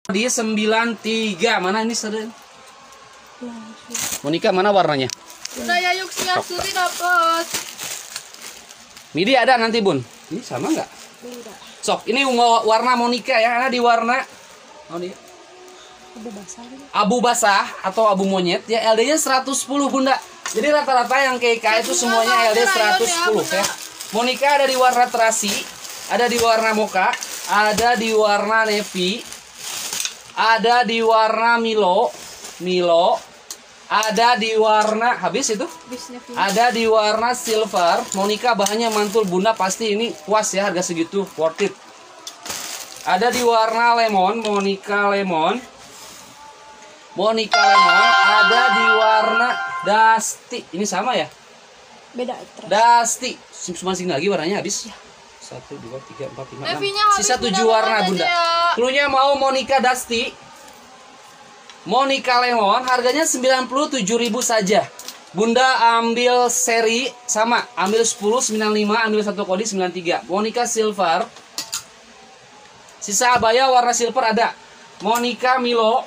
di 93. Mana ini sering? Monica mana warnanya? Bunda Yayuk Suri dapat. Midi ada nanti Bun. Ini sama nggak? Sok, ini warna Monica ya, ada di warna abu basah atau abu monyet ya, LD-nya 110 Bunda. Jadi rata-rata yang KK itu semuanya LD 110 ya. Monica ada di warna terasi, ada di warna mocha, ada di warna navy, ada di warna Milo, ada di warna habis itu, ada di warna silver. Monica bahannya mantul Bunda, pasti ini puas ya, harga segitu worth it. Ada di warna lemon, Monica lemon, ada di warna dusty. Ini sama ya? Beda. Dusty. Masing lagi warnanya habis. 1, 2, 3, 4, 5, 6. Sisa 7 warna Bunda. Klunya mau Monica Dusty, Monica Lemon, harganya 97.000 saja. Bunda ambil seri sama, ambil 10 95, ambil 1 kode 93. Monica Silver. Sisa abaya warna silver ada. Monica Milo,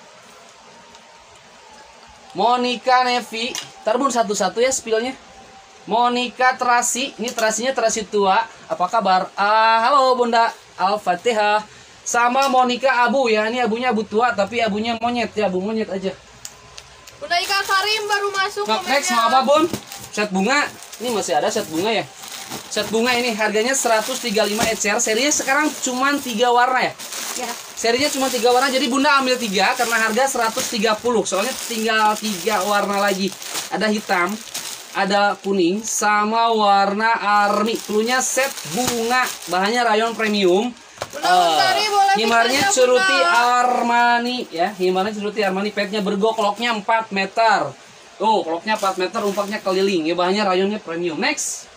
Monica Navy. Ntar Bun satu-satu ya spillnya. Monica terasi, ini terasinya terasi tua. Apa kabar? Halo Bunda Al-Fatihah. Sama Monica abu ya, ini abunya abu tua tapi abunya monyet ya, abu monyet aja. Bunda Ika Karim baru masuk. Next mau apa Bun? Set bunga. Ini masih ada set bunga ya. Set bunga ini harganya 135 ECR. Serinya sekarang cuma 3 warna ya. Ya. Serinya cuma 3 warna, jadi Bunda ambil 3 karena harga 130. Soalnya tinggal 3 warna lagi. Ada hitam, ada kuning, sama warna army. Klunya set bunga, bahannya rayon premium. Himarnya Ceruti Armani ya, himarnya Ceruti Armani. Petnya bergo, koloknya 4 meter. Tuh, koloknya 4 meter, umpaknya keliling. Ya, bahannya rayonnya premium. Next.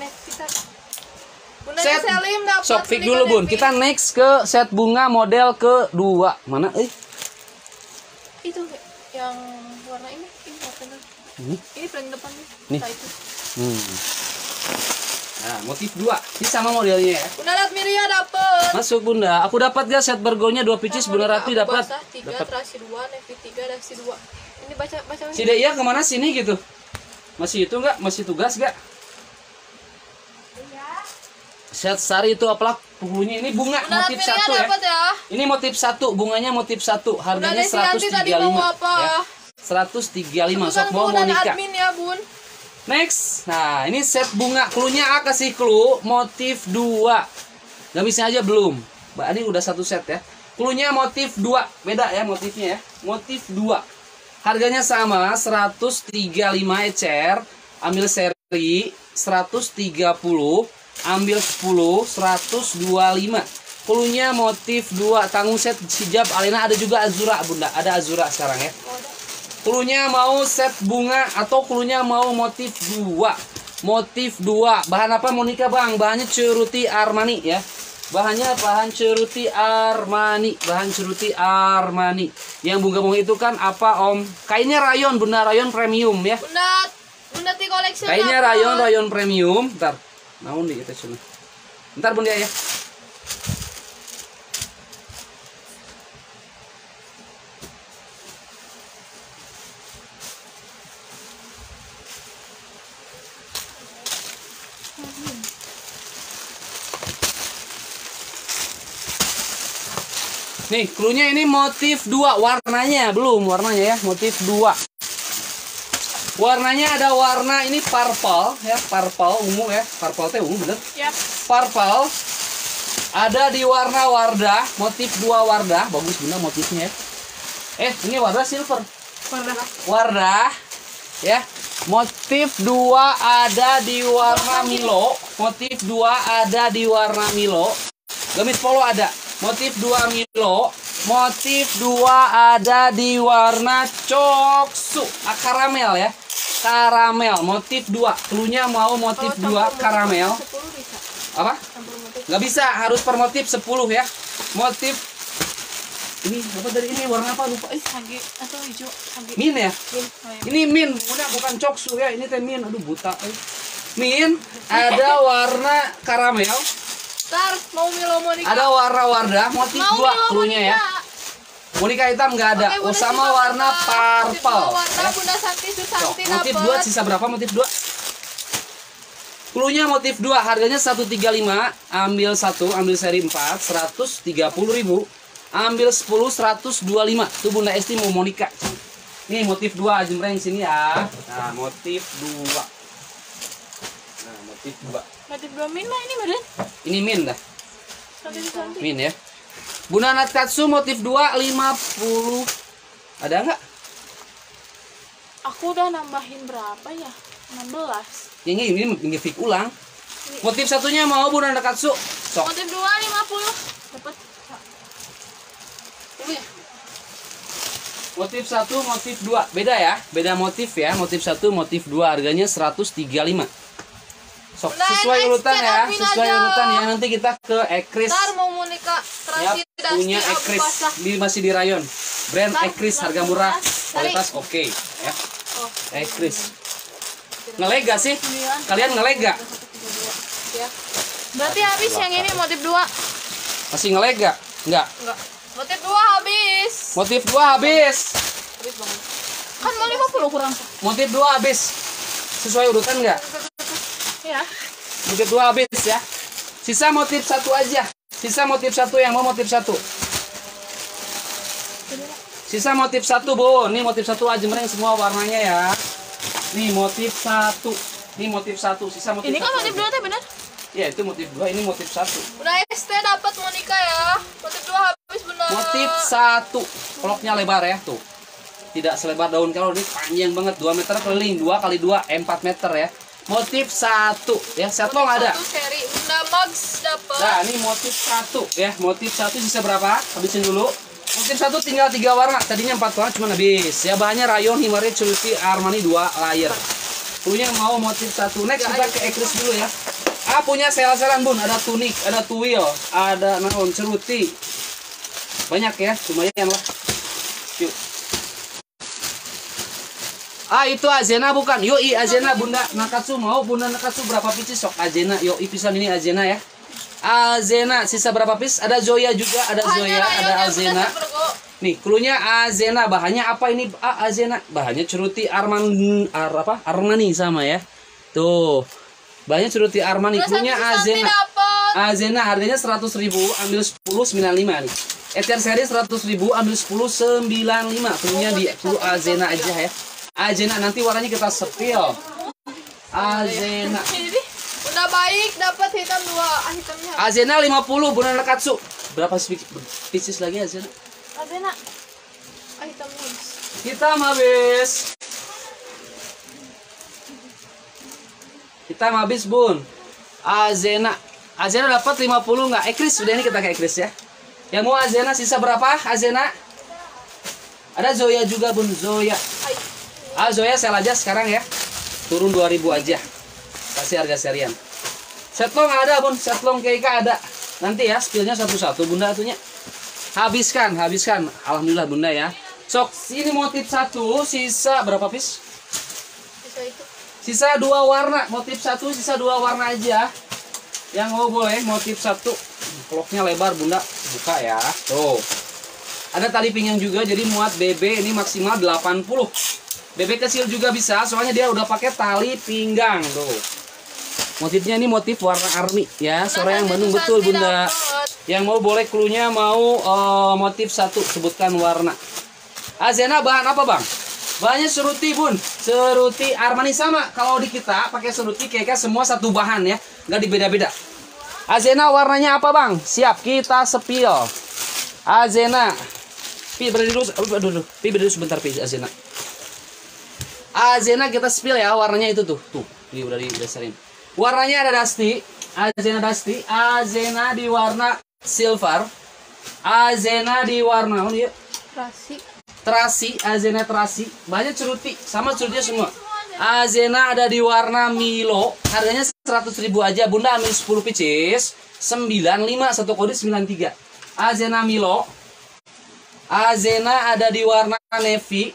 Set sok fix dulu Bun. Kita next ke set bunga model kedua. Mana itu yang warna ini paling depannya. Nih. Nah, itu. Nah, motif 2. Ini sama modelnya ya. Bunda Latmiria dapat. Masuk Bunda. Aku dapat ya set bergonya 2 pieces. Bunda Rati dapat. 3, terasi 2, navy 3, dasi 2. Ini baca. Si Deia kemana sini gitu? Masih itu enggak? Masih tugas enggak? Set sari itu apalah punya ini bunga Bunda motif 1 ya. Ini motif 1, bunganya motif 1. Harganya 135 ya. 135 sok mau nikah. Admin ya, Bun. Next. Nah, ini set bunga. Klunya A kasih clue motif 2. Gamisnya aja belum. Mbak ini udah 1 set ya. Klunya motif 2. Beda ya motifnya ya. Motif 2. Harganya sama 135 ECR. Ambil seri 130. Ambil 10 125. Klunya motif 2. Tanggung set hijab Alena, ada juga Azura Bunda. Ada Azura sekarang ya. Klunya mau set bunga atau klunya mau motif 2. Motif 2. Bahan apa Monica Bang? Bahannya Ceruti Armani ya. Bahannya bahan Ceruti Armani. Bahan Ceruti Armani. Yang bunga-bunga itu kan apa Om? Kainnya rayon Bunda, rayon premium ya. Bunda T collection. Kainnya rayon premium. Ntar. Naon di kita sana. Ntar Bunda ya. Nih, klunya ini motif 2, warnanya belum, warnanya ya, motif 2. Warnanya ada warna ini purple ya, purple ungu ya, purple teh ungu bener. Yap. Purple. Ada di warna Wardah, motif 2 Wardah, bagus Bunda motifnya ya. Ini Wardah silver. Wardah ya. Motif 2 ada di warna Milo, motif 2 ada di warna Milo. Gamis polo ada. Motif 2 Milo, motif 2 ada di warna coksu, karamel ya. Karamel, motif 2. Klunya mau motif 2 karamel. Apa? Nggak bisa, harus per motif 10 ya. Motif ini apa dari ini warna apa lupa? Hage atau hijau? Min ya? Ini min, bukan coksu ya. Ini teh min, aduh buta. Min ada warna karamel. Ntar mau Milo Monica. Ada warna Wardah, motif 2 klunya ya. Monica hitam nggak ada. Oke, Bunda Sama Sisa warna Motif purple. dua warna Ya. Bunda Santi Tuh, Susanti motif dapat. 2 sisa berapa motif 2? Cluenya motif 2 harganya 135, ambil 1, ambil seri 4, 130.000. Ambil 10, 125. Tuh Bunda Esti mau Monica. Nih motif 2 jemreng sini ya. Nah, motif 2. Nah, motif 2. Motif 2 min mah ini Buden. Ini min dah. Santi Susanti. Min ya. Bunda Natkatsu motif 2 50. Ada nggak? Aku udah nambahin berapa ya? 16. Yang ini fik ulang. Motif satunya mau Bunda Natkatsu. Sok. Motif 2 50. Dapat. Motif 1, motif 2. Beda ya? Beda motif ya. Motif 1, motif 2 harganya 135. Sok, Bunda, sesuai next urutan ya. admin Sesuai aja. urutan ya. Nanti kita ke Ekris. Ntar mau Monica Ya, Transit punya Dusty Ekris. Abasa. Masih di rayon. Brand Ntar, Ekris harga ntar, murah, Mas. kualitas oke ya. Oh, Ekris. Ngelega sih? 9. Kalian ngelega? Ya. Berarti habis yang ini motif 2. Masih ngelega? Enggak. Enggak. Motif 2 habis. Motif 2 habis. Habis banget. Kan mau 50 kurang. Motif 2 habis. Sesuai urutan enggak? Ya. Motif 2 habis ya. Sisa motif 1 aja. Sisa motif 1 yang mau motif 1. Sisa motif 1, Bu. Nih motif 1 aja mereng semua warnanya ya. Nih motif 1. Nih motif 1. Sisa motif Ini kan 1 motif aja. 2 teh benar. Ya, itu motif 2, ini motif 1. Bunda ST dapat Monica ya. Motif 2 habis Bunda. Motif 1. Koloknya lebar ya, tuh. Tidak selebar daun kalau ini panjang banget, 2 meter keliling, 2 kali 2 4 meter ya. Motif 1 ya, setlong ada. Satu seri Bunda Max dapat. Nah, ini motif 1 ya. Motif 1 sisa berapa? Habisin dulu. Motif 1 tinggal 3 warna. Tadinya 4 warna cuma habis. Ya, bahannya rayon, Himari, Chulti, Armani 2 layer. Punya mau motif 1. Next kita ke Ekris dulu ya. Ah, punya sel-selan Bun, ada tunik, ada tuil, ada naon ceruti. Banyak ya, lumayan lah. Yuk. Ah, itu Azena bukan? Yoi Azena Bunda Nakatsu mau Bunda Nakatsu berapa pieces sok Azena? Yoi pisan ini Azena ya. Azena sisa berapa piece? Ada Zoya juga, ada Zoya, ada Azena. Nih, cluenya Azena, bahannya apa ini? Ah, Azena, bahannya ceruti Armani sama ya. Tuh. Bahannya ceruti Armani, cluenya Azena. Azena harganya 100.000, ambil 10.95 nih. Ether seri 100.000, ambil 10.95. Cluenya di clue Azena aja ya. Azena nanti warnanya kita spill. Azena. Ini udah baik dapat hitam 2 hitamnya. Azena 50 Bunda Nakatsu. Berapa pieces lagi Azena? Azena. Hitamnya. Hitam habis. Hitam habis Bun. Azena. Azena dapat 50 nggak? Ekris sudah, ini kita ke Ekris ya. Yang mau Azena sisa berapa? Azena. Ada Zoya juga Bun, Zoya. Ah, Zoya sel aja sekarang ya. Turun 2.000 aja. Kasih harga serian. Setlong ada Bun, setlong KK ada. Nanti ya spillnya satu-satu Bunda atunya. Habiskan, habiskan. Alhamdulillah Bunda ya. Sok, ini motif 1, sisa berapa piece? Bisa itu. Sisa 2 warna, motif 1 sisa 2 warna aja. Yang mau boleh motif 1. Koloknya lebar Bunda, buka ya. Tuh. Ada tali pinggang juga, jadi muat BB ini maksimal 80. BB kecil juga bisa, soalnya dia udah pakai tali pinggang tuh. Motifnya ini motif warna army ya, sore yang Bandung betul Bunda. Yang mau boleh cluenya mau motif 1, sebutkan warna. Azena bahan apa Bang? Bahannya seruti Bun, seruti Armani sama. Kalau di kita pakai seruti kayak semua satu bahan ya, nggak dibeda-beda. Azena warnanya apa Bang? Siap kita spill. Azena. Pi berdiri dulu, aduh, Pi berdiri sebentar Pi Azena. Azena kita spill ya, warnanya itu tuh. Tuh, ini udah dibesarin. Warnanya ada dusty, Azena dusty, Azena di warna silver, Azena di warna ya? Terasi, Azena terasi, banyak ceruti, sama cerutinya semua. Azena ada di warna Milo, harganya 100.000 aja. Bunda ambil 10 pieces, 95 satu kode 93. Azena Milo. Azena ada di warna navy.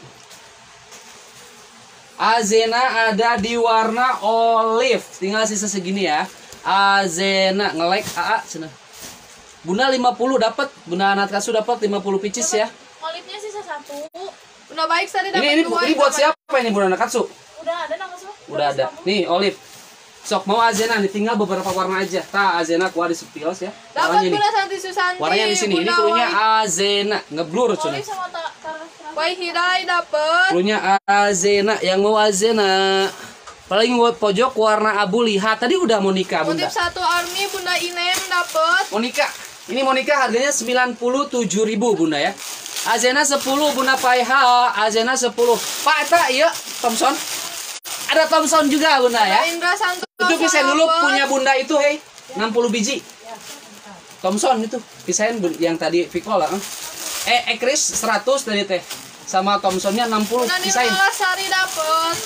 Azena ada di warna olive. Tinggal sisa segini ya. Azena nge-like AA cina. Bunda 50 dapat. Bunda Natkatsu dapat 50 pieces ya. Olive satu. Bunda baik tadi dapat Ini dua. buat siapa ini Bunda Nakatsu? Udah ada nama semua. Udah ada. Nih, Olive. Sok mau Azena nih, tinggal beberapa warna aja. Azena kuah di sepios ya. Dapat Warnanya Bunda Santi Susanti. Warnanya di sini. Ini klunya Azena, ngeblur cuna. Olive sama Taras. Wai Hidai dapat. Klunya Azena, yang mau Azena. Apalagi buat pojok warna abu lihat. Tadi udah mau nikah Bunda. Motif 1 Army Bunda Inem dapat. Monika. Ini Monika harganya 97.000 Bunda ya. Azena 10 Bunda Paiha. Azena 10. Pak eta iya Thompson. Ada Thompson juga Bunda ya. Indra Santosa. Itu pisahin dulu dapat. punya Bunda itu hei. 60 biji. Thompson itu. Pisahin yang tadi Vicol lah. Ekris 100 tadi teh. Sama Thompsonnya 60 Bunda pisahin. Nirmala Sari dapat.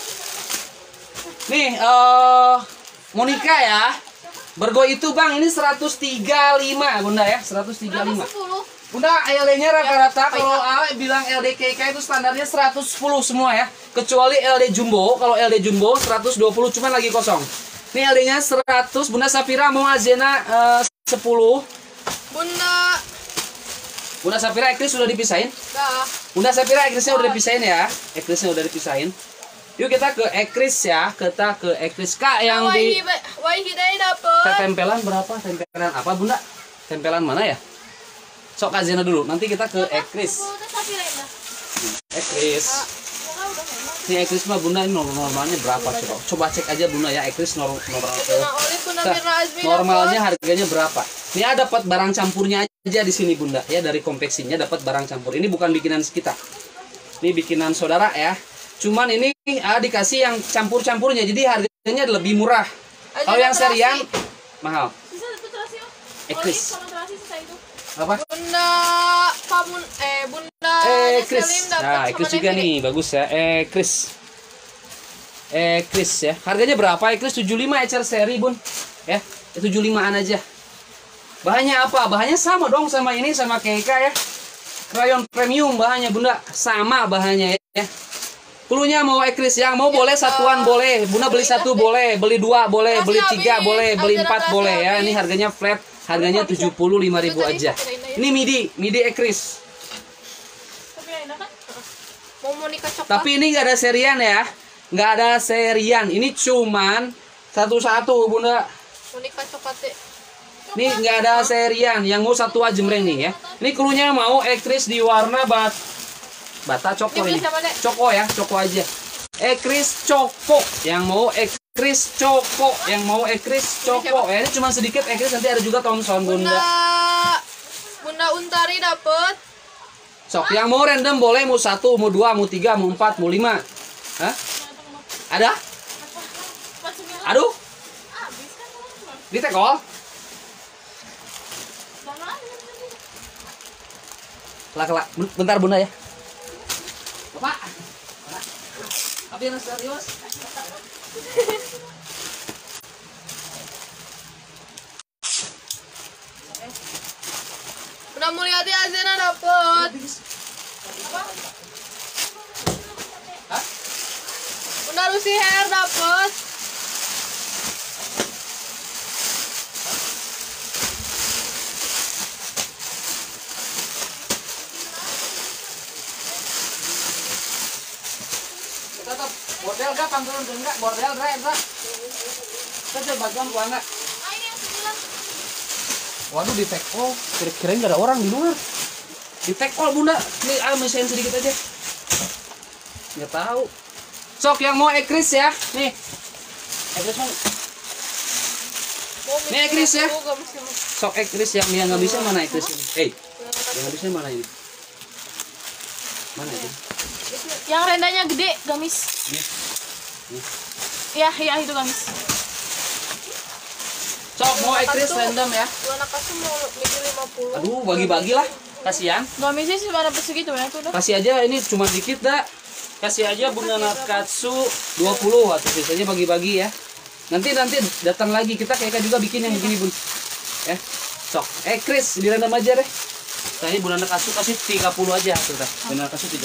Nih, Monika ya. Bergo itu Bang, ini 135 Bunda ya, 135. Berapa 10? Bunda, LD-nya rata-rata kalau A bilang LDKK itu standarnya 110 semua ya. Kecuali LD Jumbo, kalau LD Jumbo 120 cuman lagi kosong. Ini LD-nya 100, Bunda Safira mau Azena 10. Bunda Safira ekris sudah dipisahin. Dah. Bunda Safira ekrisnya udah dipisahin ya. Ekrisnya udah dipisahin. Yuk kita ke ekris ya, kita ke ekris Kak yang di Wai Hidai dapat. tempelan berapa? Tempelan apa Bunda? Tempelan mana ya? Sok Azena dulu, nanti kita ke ekris. Ekris. Ini ekris mah Bunda ini normalnya berapa coba? Coba cek aja Bunda ya, ekris Bunda Olive, Bunda Mirna Azmi normalnya dapat. harganya berapa? Ini ada dapat barang campurnya aja di sini Bunda ya, dari konveksinya dapat barang campur. Ini bukan bikinan kita. Ini bikinan saudara ya. Cuman ini dikasih yang campur-campurnya, jadi harganya lebih murah. Kalau yang serian mahal. Sisa itu terasi yuk. Ekris. Olive sama terasi sisa itu. Apa? Bunda Bunda Ekris. Selim dapat. Nah, sama ekris juga Nevi. nih, bagus ya. Ekris. Ekris ya. Harganya berapa? Ekris 75 ecer seri, Bun. Ya, 75-an aja. Bahannya apa? Bahannya sama dong sama ini, sama KK ya. Krayon premium bahannya, Bunda. Sama bahannya ya. Klunya mau ekris, yang mau boleh satuan boleh. Bunda beli satu boleh, beli dua boleh, beli tiga boleh, beli 4 boleh ya. Ini harganya flat, harganya 75.000 aja. Ini midi ekris. Tapi yang enak kan? Mau Monika coklat. Tapi ini nggak ada serian ya, nggak ada serian. Ini cuman satu-satu Bunda. Monika coklat deh. Ini nggak ada serian, yang mau satu aja jembreng nih ya. Ini klunya mau ekris di warna bata coko Ini ini. siapa, Dek? Coko ya, coko aja. Ekris coko, yang mau ekris coko, yang mau ekris coko. Ya, ini cuma sedikit ekris, nanti ada juga Thompson Bunda. Bunda Untari dapat. Sok, yang mau random boleh, mau 1, mau 2, mau 3, mau 4, mau 5. Hah? Ada? Aduh, Habis kan teman-teman. di tekol. Jangan. Kelak, bentar Bunda ya. Bapak. Tapi yang serius. Bunda Mulyati Azena dapat. Hah? Bunda Lucy Hair dapat. Tetap bordel gak panggung enggak bordel enggak. Kita bagian gua enggak. Ah, ini yang 9. Waduh di take all, kira-kira nggak ada orang di luar. Di take all Bunda, ini mesin sedikit aja. Nggak tahu. Sok yang mau ekris ya, nih. Ekris mau. Ini ekris ya. Sok ekris yang nggak bisa mana ekris ini? Yang nggak bisa mana ini? Mana ini? Yang rendahnya gede, gamis. Nih. Ya itu gamis. Sok mau ekris random ya. Bunda Nakatsu mau midi 50. Aduh, bagi-bagi lah. Kasihan. Gamisnya cuma dapat segitu ya tuh. Kasih aja ini cuma dikit dah. Kasih aja Bunda Nakatsu 20 atau biasanya bagi-bagi ya. Nanti datang lagi kita kayak juga bikin yang begini Bun. Ya. Sok. Chris di random aja deh. Tadi Bunda Nakatsu kasih 30 aja tuh dah. Bunda Nakatsu 30.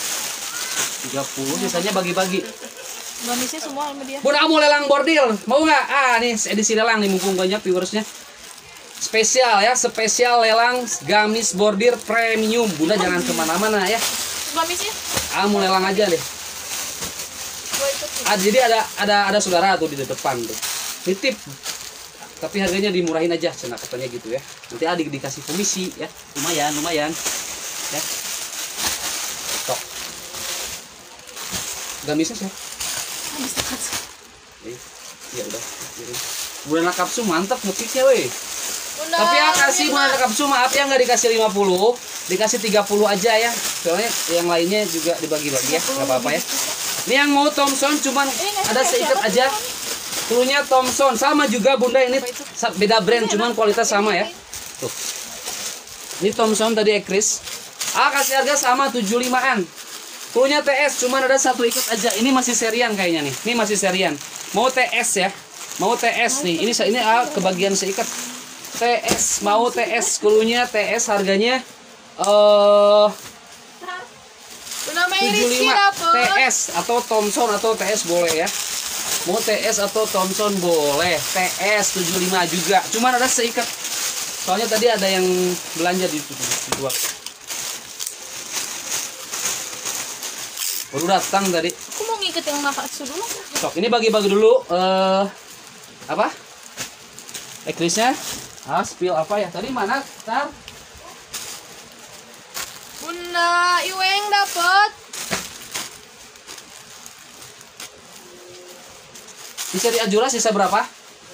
30 biasanya bagi-bagi. Gamisnya semua sama dia. Bunda mau lelang bordil, mau nggak? Nih edisi lelang nih mumpung banyak viewersnya. spesial ya, spesial lelang gamis bordir premium. Bunda jangan kemana-mana ya. Gamisnya? Mau lelang aja deh. Jadi ada saudara tuh di depan tuh. Nitip. Tapi harganya dimurahin aja, cina katanya gitu ya. Nanti adik dikasih komisi ya. Lumayan. Ya. Tok. Gamisnya sih. Habis tekat. Ya udah. Bulan kapsu mantap ngepiknya weh. Bunda, Tapi ya kasih bulan kapsu maaf ya nggak dikasih 50, dikasih 30 aja ya. Soalnya yang lainnya juga dibagi-bagi ya, nggak apa-apa ya. Ini yang mau Thomson cuman ada seikat aja. Cluenya Thomson sama juga Bunda, ini beda brand cuman kualitas sama ya. Tuh. Ini Thomson tadi Ekris. Kasih harga sama 75-an. Cluenya TS cuman ada satu ikat aja. Ini masih serian kayaknya nih. Ini masih serian. Mau TS ya. Mau TS nih. Ini kebagian seikat. TS, mau TS, cluenya TS harganya Bunda Mei 75 Rizky dapet. TS atau Thomson atau TS boleh ya. Mau TS atau Thomson boleh. TS 75 juga. Cuman ada seikat. Soalnya tadi ada yang belanja di dua. Baru datang tadi. Aku mau ngikut yang Nakatsu dulu. Sok, ini bagi-bagi dulu apa? Ekrisnya. Spill apa ya? Tadi mana? Tar. Bunda Iweng dapet. Bisa di Ajura sisa berapa?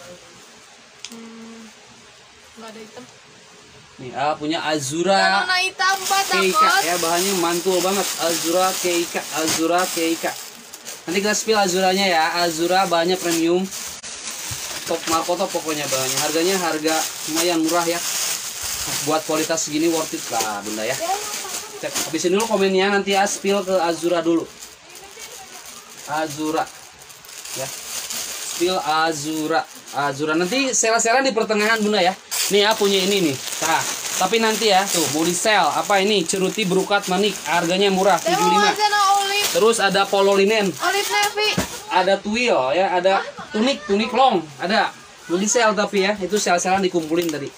Nggak ada hitam. Nih, punya Azura Nona hitam 4 Keika dapet. ya, bahannya mantul banget. Azura Keika. Nanti kita spill Azuranya ya. Azura bahannya premium. Top markoto pokoknya bahannya. Harganya harga lumayan murah ya. Buat kualitas segini worth it lah Bunda ya. Cek habisin dulu komennya, nanti ya spill ke Azura dulu. Azura. Ya. Spill Azura nanti sel-selan di pertengahan Bunda ya. Nih ya punya ini nih. Nah, tapi nanti ya tuh body sale apa ini ceruti berukat manik harganya murah 75. Olive. Terus ada polo linen, Olive navy. ada twill ya, ada tunik long, ada body sale tapi ya itu sel-selan dikumpulin tadi.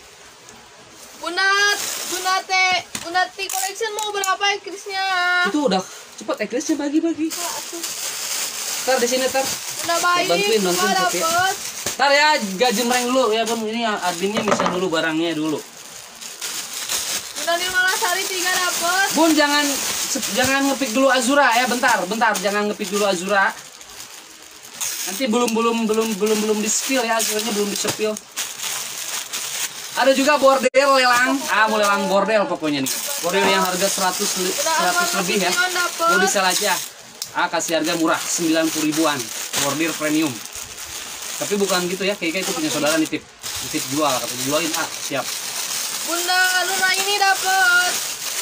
Bunda T collection mau berapa ekrisnya? Itu udah cepet eklisnya bagi-bagi. Ntar di sini tar. Bunda Bayi Bantuin juga tapi. dapet. Ntar ya gaji mereng dulu ya Bun, ini adminnya bisa dulu barangnya dulu. Bunda Nirmalasari 3 dapet. Bun jangan ngepik dulu Azura ya, bentar jangan ngepik dulu Azura. Nanti belum di spill ya, Azuranya belum di spill. Ada juga bordel lelang, mau lelang bordel pokoknya nih. Bordel yang harga 100 lebih ya. Mau disel aja. Kasih harga murah 90 ribuan. Bordel premium. Tapi bukan gitu ya, kayaknya itu punya saudara nitip jual, kata jualin siap. Bunda Luna ini dapet.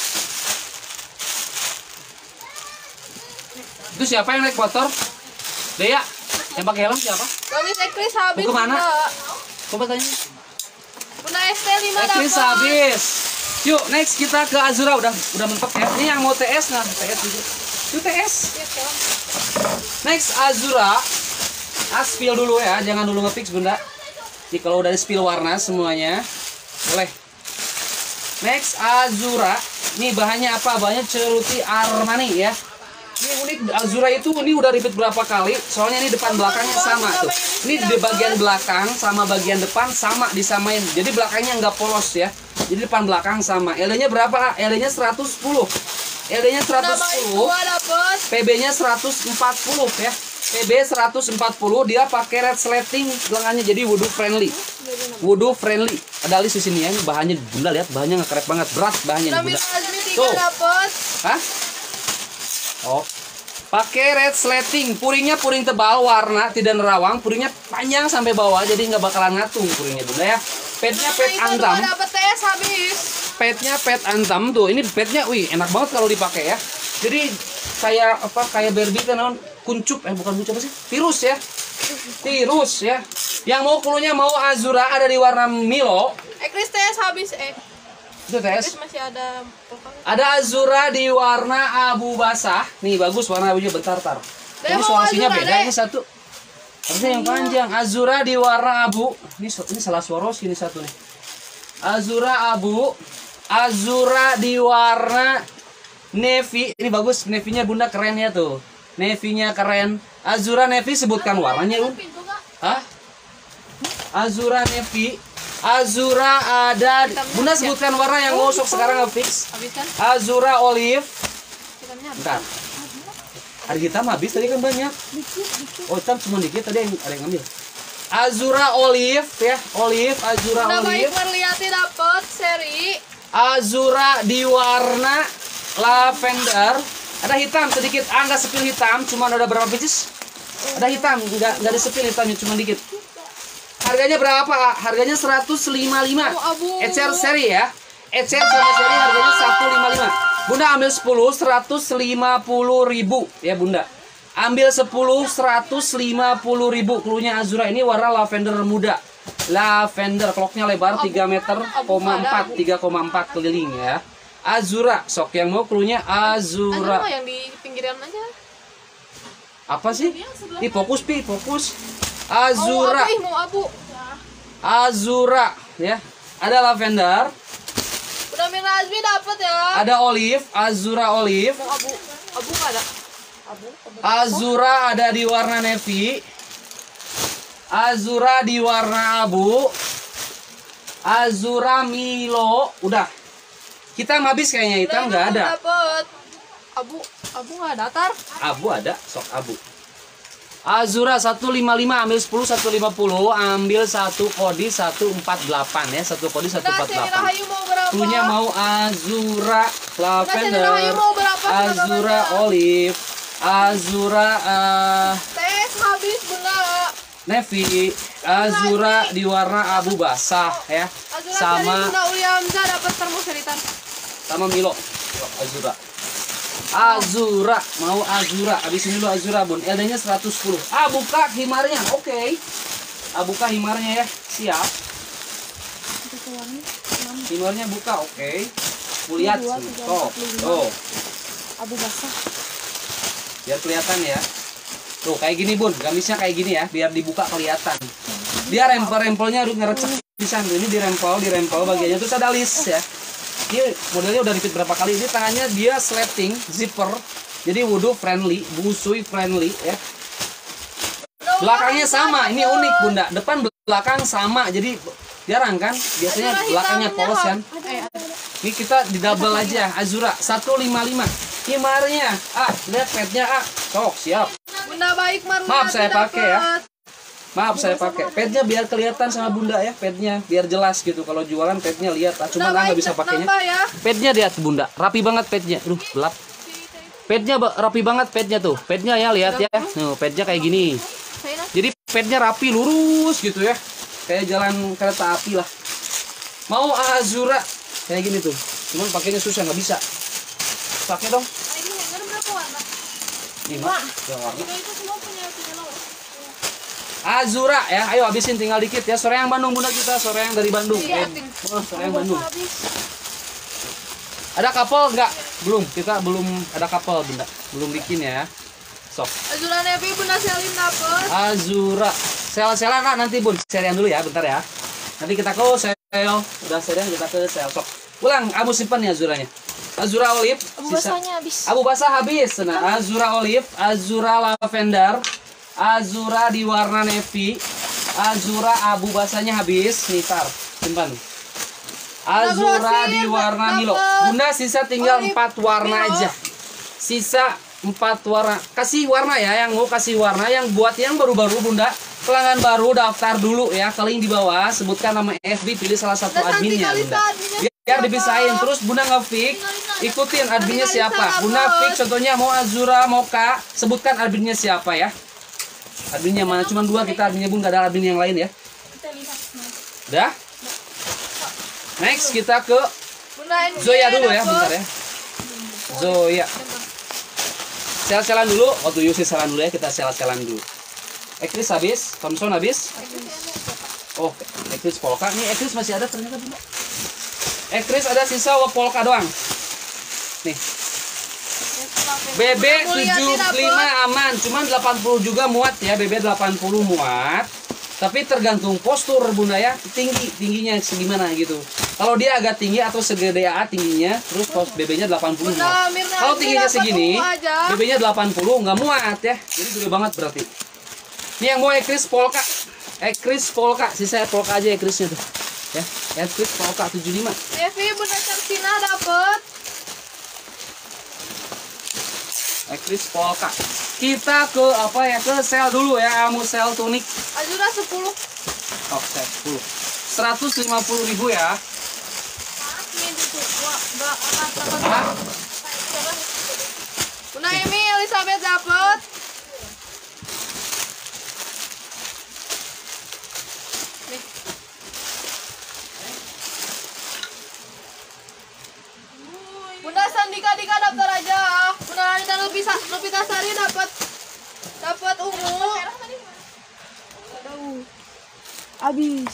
Itu siapa yang naik motor? Dea, yang pakai helm siapa? Gamis ekris habis. Mau kemana? Bunda. Coba tanya. Bunda ST 5 dapet. Ekris habis. Yuk, next kita ke Azura udah mentok ya. Ini yang mau TS nah, TS juga. Itu TS. Iya, Kang. Next Azura. Spill dulu ya, jangan dulu ngefix Bunda. Jadi kalau udah di spill warna semuanya boleh. Next Azura. Ini bahannya apa? Bahannya ceruti Armani ya. Ini unik Azura itu ini udah repeat berapa kali. Soalnya ini depan belakangnya sama tuh. Ini di bagian belakang sama bagian depan sama disamain. Jadi belakangnya nggak polos ya. Jadi depan belakang sama. LD-nya berapa? LD-nya 110. LD-nya 110. PB-nya 140 ya. PB 140, dia pakai red slating lengannya, jadi wudhu friendly. Wudhu friendly. Ada alis di sini ya. Ini bahannya Bunda lihat, bahannya ngekrep banget, berat bahannya nih, Bunda. Tuh. Hah? Oh. Pakai red slating, puringnya puring tebal, warna tidak nerawang, puringnya panjang sampai bawah, jadi nggak bakalan ngatung puringnya Bunda ya. Petnya pet antam. Petnya pet antam tuh. Ini petnya, wih enak banget kalau dipakai ya. Jadi kayak apa? Kayak Barbie kan non kuncup, bukan kuncup apa sih? Virus ya. Yang mau cluenya mau Azura ada di warna Milo. Ekris TS habis Itu TS. masih ada. Ada Azura di warna abu basah. Nih bagus warna abunya bentar. Ini suarasinya beda ini satu. Harusnya yang panjang. Azura di warna abu. Ini salah Swarovski ini satu nih. Azura abu. Azura di warna navy. Ini bagus, navy-nya Bunda keren ya tuh. Navy-nya keren. Azura navy, sebutkan warnanya, Un. Hah? Azura navy. Azura ada. Bunda sebutkan warna yang ngosok sekarang ngefix. Habis kan? Azura olive. Hitamnya habis. Bentar. Ada hitam habis tadi kan banyak. Oh, hitam cuma dikit tadi ada yang ngambil. Azura olive ya, olive, Azura Bunda olive. baik Marliati dapat seri. Azura di warna lavender. Ada hitam sedikit, nggak sepil hitam, cuma ada berapa pieces? Ada hitam, nggak ada sepil hitamnya, cuma dikit. Harganya berapa? Harganya 155. Abu. Ecer seri ya. Ecer sama seri harganya 155. Bunda ambil 10, 150.000 ya Bunda. Ambil 10, 150.000. Klunya Azura ini warna lavender muda. Lavender, clocknya lebar 3 meter, 3,4 keliling ya. Azura, sok yang mau klunya Azura. Azura yang di pinggiran aja. Apa sih? Ih, fokus Pi, fokus. Mau Azura, abu, mau abu. Azura ya. Ada lavender, Bunda Mirna Azmi dapat ya. ada olive, Azura olive. Mau abu. Abu nggak ada. Abu. Azura ada di warna navy. Azura di warna abu. Azura Milo. Udah. Hitam habis kayaknya, hitam nggak ada. Dapat. Abu. Abu nggak ada tar. Abu ada, sok abu. Azura 155, ambil 10, 150, ambil 1 kodi 148 ya, 1 kodi Bunda Seri 148. Rahayu mau berapa? Klunya mau Azura lavender, Rahayu mau berapa? Azura olive, Azura Tes habis Bunda. navy, Azura di warna abu basah ya, Azura sama dari Bunda Uli Hamzah dapat termos seritan. sama Milo. Azura. Azura, mau Azura. Habis ini lo Azura, Bun. LD-nya 110. Buka himarnya. Oke. Buka himarnya ya. Siap. Himarnya buka, oke. Lihat. Tuh. Abu basah. Biar kelihatan ya. Tuh, kayak gini, Bun. Gamisnya kayak gini ya, biar dibuka kelihatan. Dia rempel-rempelnya harus ngerecek di sana. Ini dirempel bagiannya terus ada list ya. Ini modelnya udah repeat berapa kali. Ini tangannya dia slating, zipper. Jadi wudhu friendly, busui friendly ya. Belakangnya sama, ini unik Bunda. Depan belakang sama, jadi jarang kan. Biasanya belakangnya polos kan. Ini kita di double aja. Azura 155. Himarnya, lihat petnya Sok, siap. Bunda baik Marliati. Maaf, saya pakai ya. dapat. Maaf saya pakai. Petnya biar kelihatan sama Bunda ya. Petnya biar jelas gitu. Kalau jualan petnya lihat. Cuma Bunda nggak baik bisa pakainya. nambah ya. Petnya lihat Bunda, rapi banget petnya. Aduh, gelap. Petnya rapi banget petnya tuh. Petnya ya lihat ya. Nuh, petnya kayak gini. Jadi petnya rapi lurus gitu ya. Kayak jalan kereta api lah. Mau Azura kayak gini tuh. Cuman pakainya susah, nggak bisa. Pakai dong. Ini hanger berapa warna? 5 yang warna. Itu semua punya lo. Azura ya. Ayo habisin tinggal dikit ya. Sore yang Bandung Bunda kita, sore yang dari Bandung. Iya, Sore yang Bandung. Ada couple enggak? Belum. Kita belum ada couple Bunda. Belum bikin ya. Sok. Azura Nevi Bunda Selin dapat. Azura. Sel-selan nanti Bun. Serian dulu ya, bentar ya. Nanti kita ke sel. Udah serian kita ke sel. Sok. Ulang, kamu simpan ya Azuranya. Azura olive. Abu basahnya habis. Abu basah habis. Nah, Azura olive, Azura lavender, Azura di warna navy, Azura abu basahnya habis. Nih, tar. Simpan. Azura di warna Milo. Bunda sisa tinggal 4 warna aja. Sisa 4 warna. Kasih warna ya, yang mau kasih warna. Yang buat yang baru-baru Bunda, pelanggan baru daftar dulu ya. Ke link di bawah, sebutkan nama FB, pilih salah satu adminnya Bunda. Biar dipisahin. Terus Bunda nge-fix, ikutin adminnya siapa. Bunda fix contohnya mau Azura, mau Kak, sebutkan adminnya siapa ya. Adminnya mana? Cuma 2 kita adminnya Bun, gak ada admin yang lain ya. Udah? Next kita ke Bunda ini Zoya dulu ya, dapat. bentar ya. Zoya. Sel-selan dulu. Waktu Yusi selan dulu ya, kita sel-selan dulu. Ekris habis, Thompson habis. Oh, Ekris polka. Nih Ekris masih ada ternyata Bunda. Ekris ada sisa polka doang. Nih. BB 75 aman, cuman 80 juga muat ya. BB 80 muat. Tapi tergantung postur bunda ya, tingginya segimana gitu. Kalau dia agak tinggi atau segede AA tingginya, terus pos BB-nya 80 muat. Bunda Mirna Kalau ini tingginya dapat segini, ungu aja. BB-nya 80 nggak muat ya. Jadi gede banget berarti. Ini yang mau Ekris Polka. Ekris Polka, sisa Polka aja Ekrisnya tuh. Ya, Ekris Polka 75. Devi Bunda Carsina dapat. Ekris Polka. Kita ke apa ya? Ke sel dulu ya, Amu sel tunik. Azura 10. Oke, 10. 150.000 ya. Ini itu. Wah, enggak akan Hah? Bunda Emi Elizabeth dapat. Nih. Bunda Sandika Dika daftar aja. Bunda Anita Lupita Sari dapat ungu. Aduh. Habis.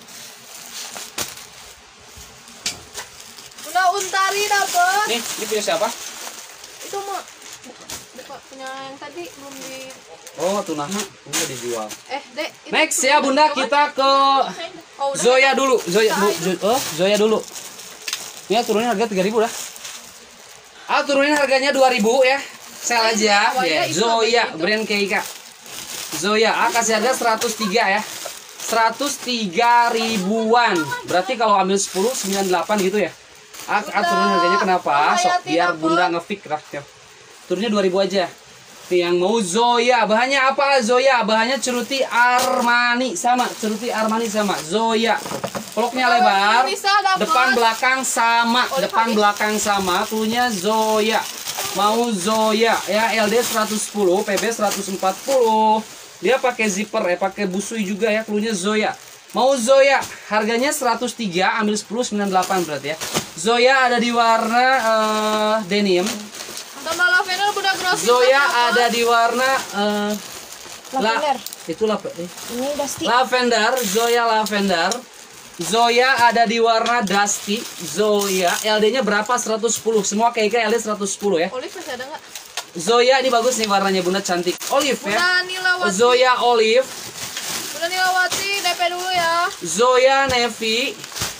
Bunda Untari dapat. Ini punya siapa? Itu mah bukan punya yang tadi belum di. Oh, tunaha. Udah dijual. Dek. itu Next punya ya bunda, apa? kita ke Oh, udah. Zoya dulu. Zoya dulu. Ini ya, turunin harga 3.000 dah. Turunin harganya 2.000 ya. Sel aja. Ya, Zoya brand Keika. Zoya, kasih harga 103 ya. 103 ribuan. Berarti kalau ambil 10 98 gitu ya. Turunin harganya kenapa? Sok biar bunda ngefik lah. Turunnya 2.000 aja. Nih yang mau Zoya, bahannya apa Zoya? Bahannya ceruti Armani sama, ceruti Armani sama Zoya. Peloknya lebar, depan belakang sama, depan belakang sama. Klunya Zoya. Mau Zoya ya, LD 110, PB 140. Dia pakai zipper pakai busui juga ya, klunya Zoya. Mau Zoya, harganya 103, ambil 10 98 berarti ya. Zoya ada di warna denim. Tambah lavender Bunda Grossi. Zoya ada di warna Lavender. itu Ini Dusty. lavender, Zoya lavender. Zoya ada di warna dusty. Zoya LD-nya berapa? 110. Semua kayak LD 110 ya. Olive masih ada nggak? Zoya ini bagus nih warnanya bunda, cantik. Olive ya. Bunda Nilawati. Zoya olive. Bunda Nilawati DP dulu ya. Zoya navy.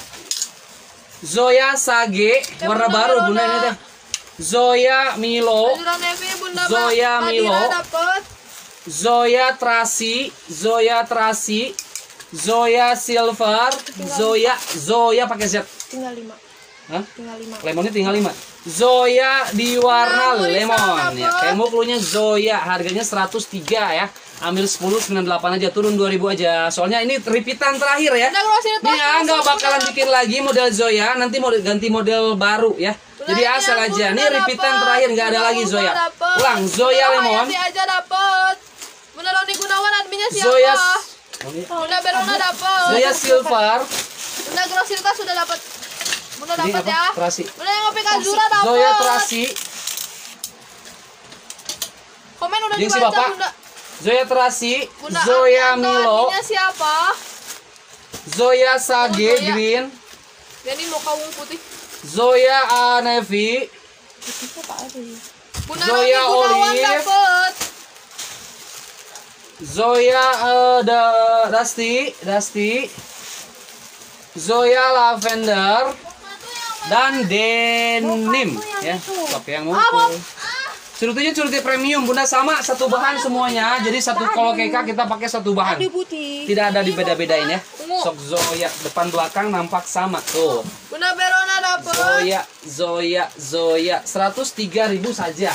Zoya sage, warna Bunda baru Mirona. bunda ini teh. Zoya Milo. Azura Nevi Bunda Zoya Madira Milo. dapat. Zoya Trasi, Zoya Trasi, Zoya Silver, Zoya pakai Z. Tinggal 5. Hah? Tinggal 5. Lemonnya tinggal 5. Zoya di warna Nah, lemon Lisa ya. dapat. Kayak mau klunya Zoya, harganya 103 ya. Ambil 10 98 aja, turun 2.000 aja. Soalnya ini repeatan terakhir ya. Bunda Grossi Ini ya nggak bakalan bikin lagi model Zoya, nanti mau ganti model baru ya. Jadi asal aja. Ini repeatan terakhir, nggak ada lagi Zoya. Ulang Zoya lemon. Hayati aja dapat. Bunda Roni Gunawan adminnya siapa? Zoya Bunda Berona dapat. Zoya Silver. Bunda Grossi sudah dapat. Bunda Ini dapat apa? ya. Terasi. Bunda yang ngopi Azura dapat. Zoya Terasi. Komen udah Yang si dibaca Bapak. Bunda. Zoya Terasi. Bunda Zoya Ardianto Milo. adminnya siapa? Zoya Sage Oh, Zoya. Green. Jadi mau kawung putih. Zoya Navy. Itu Pak Adi. Bunda Zoya Roni Gunawan Olive. dapat. Zoya Dusty. Zoya Lavender dan denim ya. Oke yang mau tuh. Curutinya curuti premium bunda, sama satu bahan semuanya. Jadi satu kalau keka kita pakai satu bahan. Adi putih. Tidak ada dibeda-bedain ya. Ungu. Sok Zoya depan belakang nampak sama tuh. Bunda Berona dapat. Zoya 103.000 saja.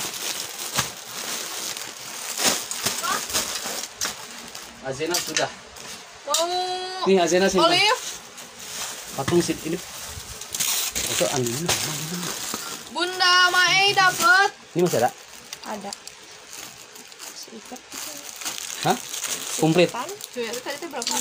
Azena sudah. Mau Nih Azena simpan. Olive. Patung sit ini. Itu anginnya. Bunda Mae dapat. Ini masih ada? Ada. Seikat. Hah? Komplit. Pan. Cuy, tadi itu berapa?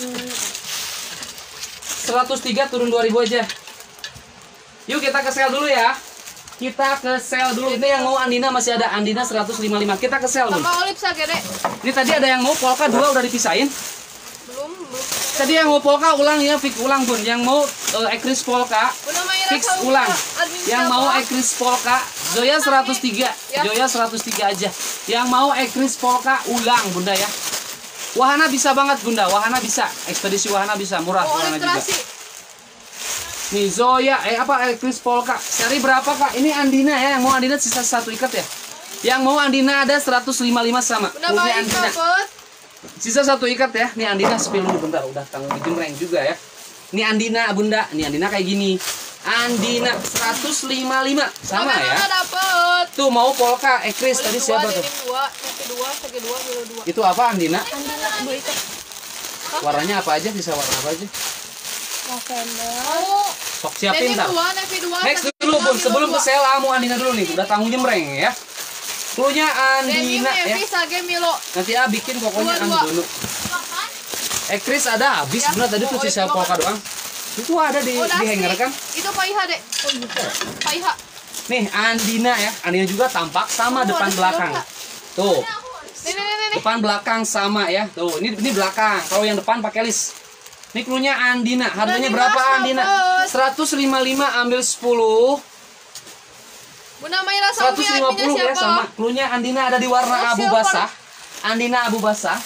103 turun 2.000 aja. Yuk kita ke sel dulu ya. Kita ke sel dulu. Ini yang mau Andina masih ada. Andina 155. Kita ke sel dulu. Tambah Olive sagede. Ini tadi ada yang mau polka 2 udah dipisahin. Belum. Tadi yang mau polka ulang ya, fix ulang bun. Yang mau ekris polka Bunda Maira fix Saumya, ulang. admin Yang siapa? mau ekris polka Zoya 103. Ya. Zoya 103 aja. Yang mau ekris polka ulang bunda ya. Wahana bisa banget Bunda, Wahana bisa. Ekspedisi Wahana bisa, murah Oh, Wahana juga. ilustrasi. Nih Zoya, Chris Polka. Seri berapa Kak? Ini Andina ya, yang mau Andina sisa 1 ikat ya. Yang mau Andina ada 155 sama. Bunda Ini baik Andina. dapat. Sisa 1 ikat ya. Nih Andina spill dulu bentar, udah tanggung jemreng juga ya. Ini Andina Bunda, nih Andina kayak gini. Andina 155 sama ya. Dapat. Tuh mau Polka, Chris tadi siapa tuh? Denim 2, CP2, CG2, Milo 2. Itu apa Andina? Andina 2 ikat. Warnanya apa aja? Bisa warna apa aja? Lavender. Oh, Sok siapin Denim ntar. 2, Navy 2. Next dulu Bun, sebelum ke sale kamu Andina dulu nih, udah tanggung jemreng ya. Cluenya Denim Andina ya. Navy Sage Milo. Nanti bikin pokoknya Dua. dulu. Chris ada habis Ya. bener tadi tuh Oh, sisa itu Polka doang. Itu ada di Oh, hanger kan? Itu Pak Iha, Dek. Oh gitu. Pak Iha. Nih Andina ya, Andina juga tampak sama Oh, depan ada belakang. Silva. Tuh, Nih. depan belakang sama ya. Tuh, ini belakang. Kalau yang depan pakai list. Ini cluenya Andina. Harganya Udah berapa dimas, Andina? dapat. 155 ambil 10. Bunda Maira sama 150 ya siapa? sama. Cluenya Andina ada di warna Oh, abu silver. basah. Andina abu basah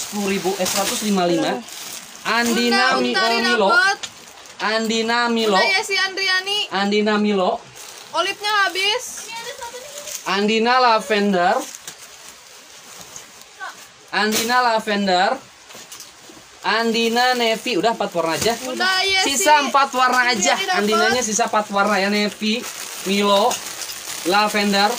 155. Andina Bunda Untari Milo. dapat. Andina Milo. Bunda Yesi Andriani. Andina Milo. Olipnya habis. Andina Lavender. Andina Lavender. Andina Navy. Udah 4 warna aja. Bunda Yesi. Sisa 4 warna aja. Andriani dapat. Andinanya sisa 4 warna ya. Navy, Milo, Lavender,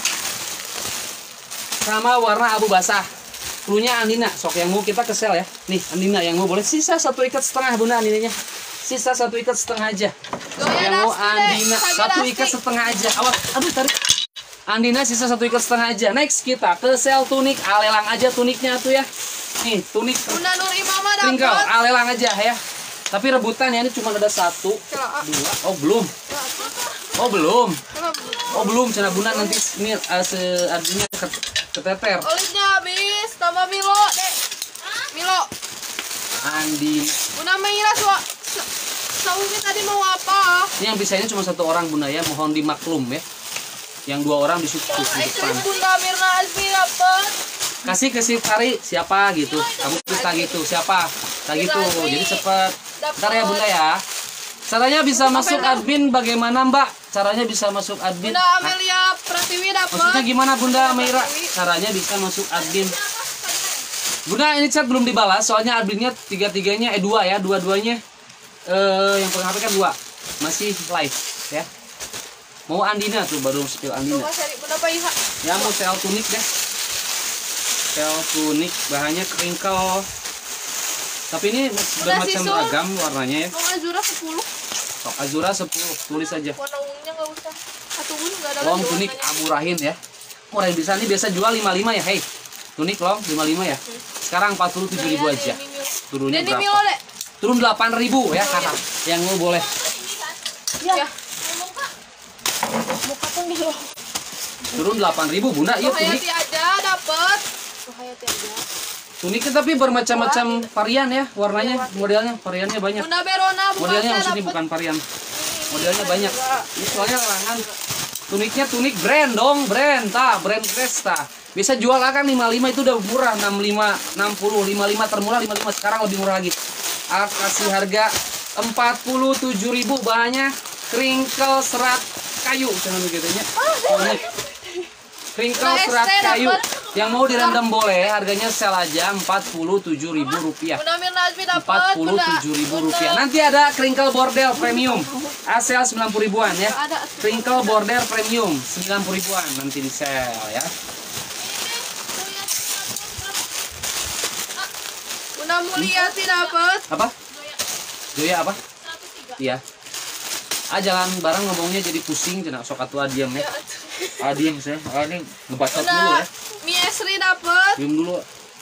sama warna abu basah. Cluenya Andina. Sok yang mau kita ke sel ya. Nih Andina yang mau boleh. Sisa 1 ikat setengah Bunda Andinanya. Sisa 1 ikat setengah aja. Zoya Yang mau Dasti, Dek. Andina Sage 1 Dasti. ikat setengah aja. Awas, aduh tarik. Andina sisa 1 ikat setengah aja. Next kita ke sel tunik. Alelang aja tuniknya tuh ya. Nih tunik Bunda Nur Imama tinggal dapat. alelang aja ya. Tapi rebutan ya, ini cuma ada 1, Celaka. 2. Oh belum. Celaka. Oh belum. Kenapa? Oh belum. Cina Bunda nanti ini artinya keteter. Olipnya habis. Tambah Milo, Dek. Milo. Andina. Bunda Maira Saumi tadi mau apa? Ini yang bisanya cuma 1 orang Bunda ya. Mohon dimaklum ya. Yang 2 orang di situ di depan. Aktris Bunda Mirna Azmi dapat. Kasih ke si Tari siapa gitu. Kamu tulis tag gitu siapa. Tag gitu. Jadi cepet. Ntar ya Bunda ya. Caranya bisa masuk admin bagaimana Mbak? Caranya bisa masuk admin. Bunda Nah, Amelia Pratiwi dapat. maksudnya gimana Bunda Meira? Caranya bisa masuk admin. Bunda ini chat belum dibalas soalnya adminnya 3-3-nya 2 ya, dua-duanya yang pegang HP kan 2. Masih live ya. Mau Andina tuh baru spill Andina. Coba cari Bunda Pak Iha. Ya mau sel tunik deh. Sel tunik bahannya crinkle. Tapi ini bermacam Sisu. ragam warnanya ya. Mau Azura 10. Sok Azura 10 tulis aja. Warna ungunya enggak usah. Satu ungu enggak ada. Long lagi tunik warnanya. Amurahin ya. Murahin bisa nih biasa jual 55 ya. Hey. Tunik long 55 ya. Sekarang 47.000 aja. Turunnya Denim Milo, berapa? Dek. Turun 8.000 ya kakak. Yang mau boleh. Ya, Ya. muka pun dulu. Turun 8.000 Bunda. Iya tunik. Hayati aja dapat. Hayati aja. Tuniknya tapi bermacam-macam varian ya warnanya, modelnya, variannya banyak. Bunda Berona Modelnya Bukasa maksudnya dapat. bukan varian. Modelnya banyak. Ini soalnya larangan. Tuniknya tunik brand dong, brand Cresta. Bisa jual kan 55 itu udah murah, 65, 60, 55 termurah 55 sekarang lebih murah lagi. Kasih harga 47.000 bahannya crinkle serat kayu jangan begitunya. Crinkle serat kayu. Yang mau direndam boleh, harganya sel aja Rp47.000. Bunda Mirna Azmi dapat. Rp47.000. Nanti ada crinkle border premium. Asal 90.000-an ya. Ada. Crinkle border premium 90.000-an nanti di sel ya. Bunda Mulyati dapat. Apa? Joya apa? Iya. Jangan barang ngomongnya jadi pusing, cenah sok atuh diam ya. Diam saya. Ini ngebacot dulu Bunda ya. Miesri dapat. Diam dulu.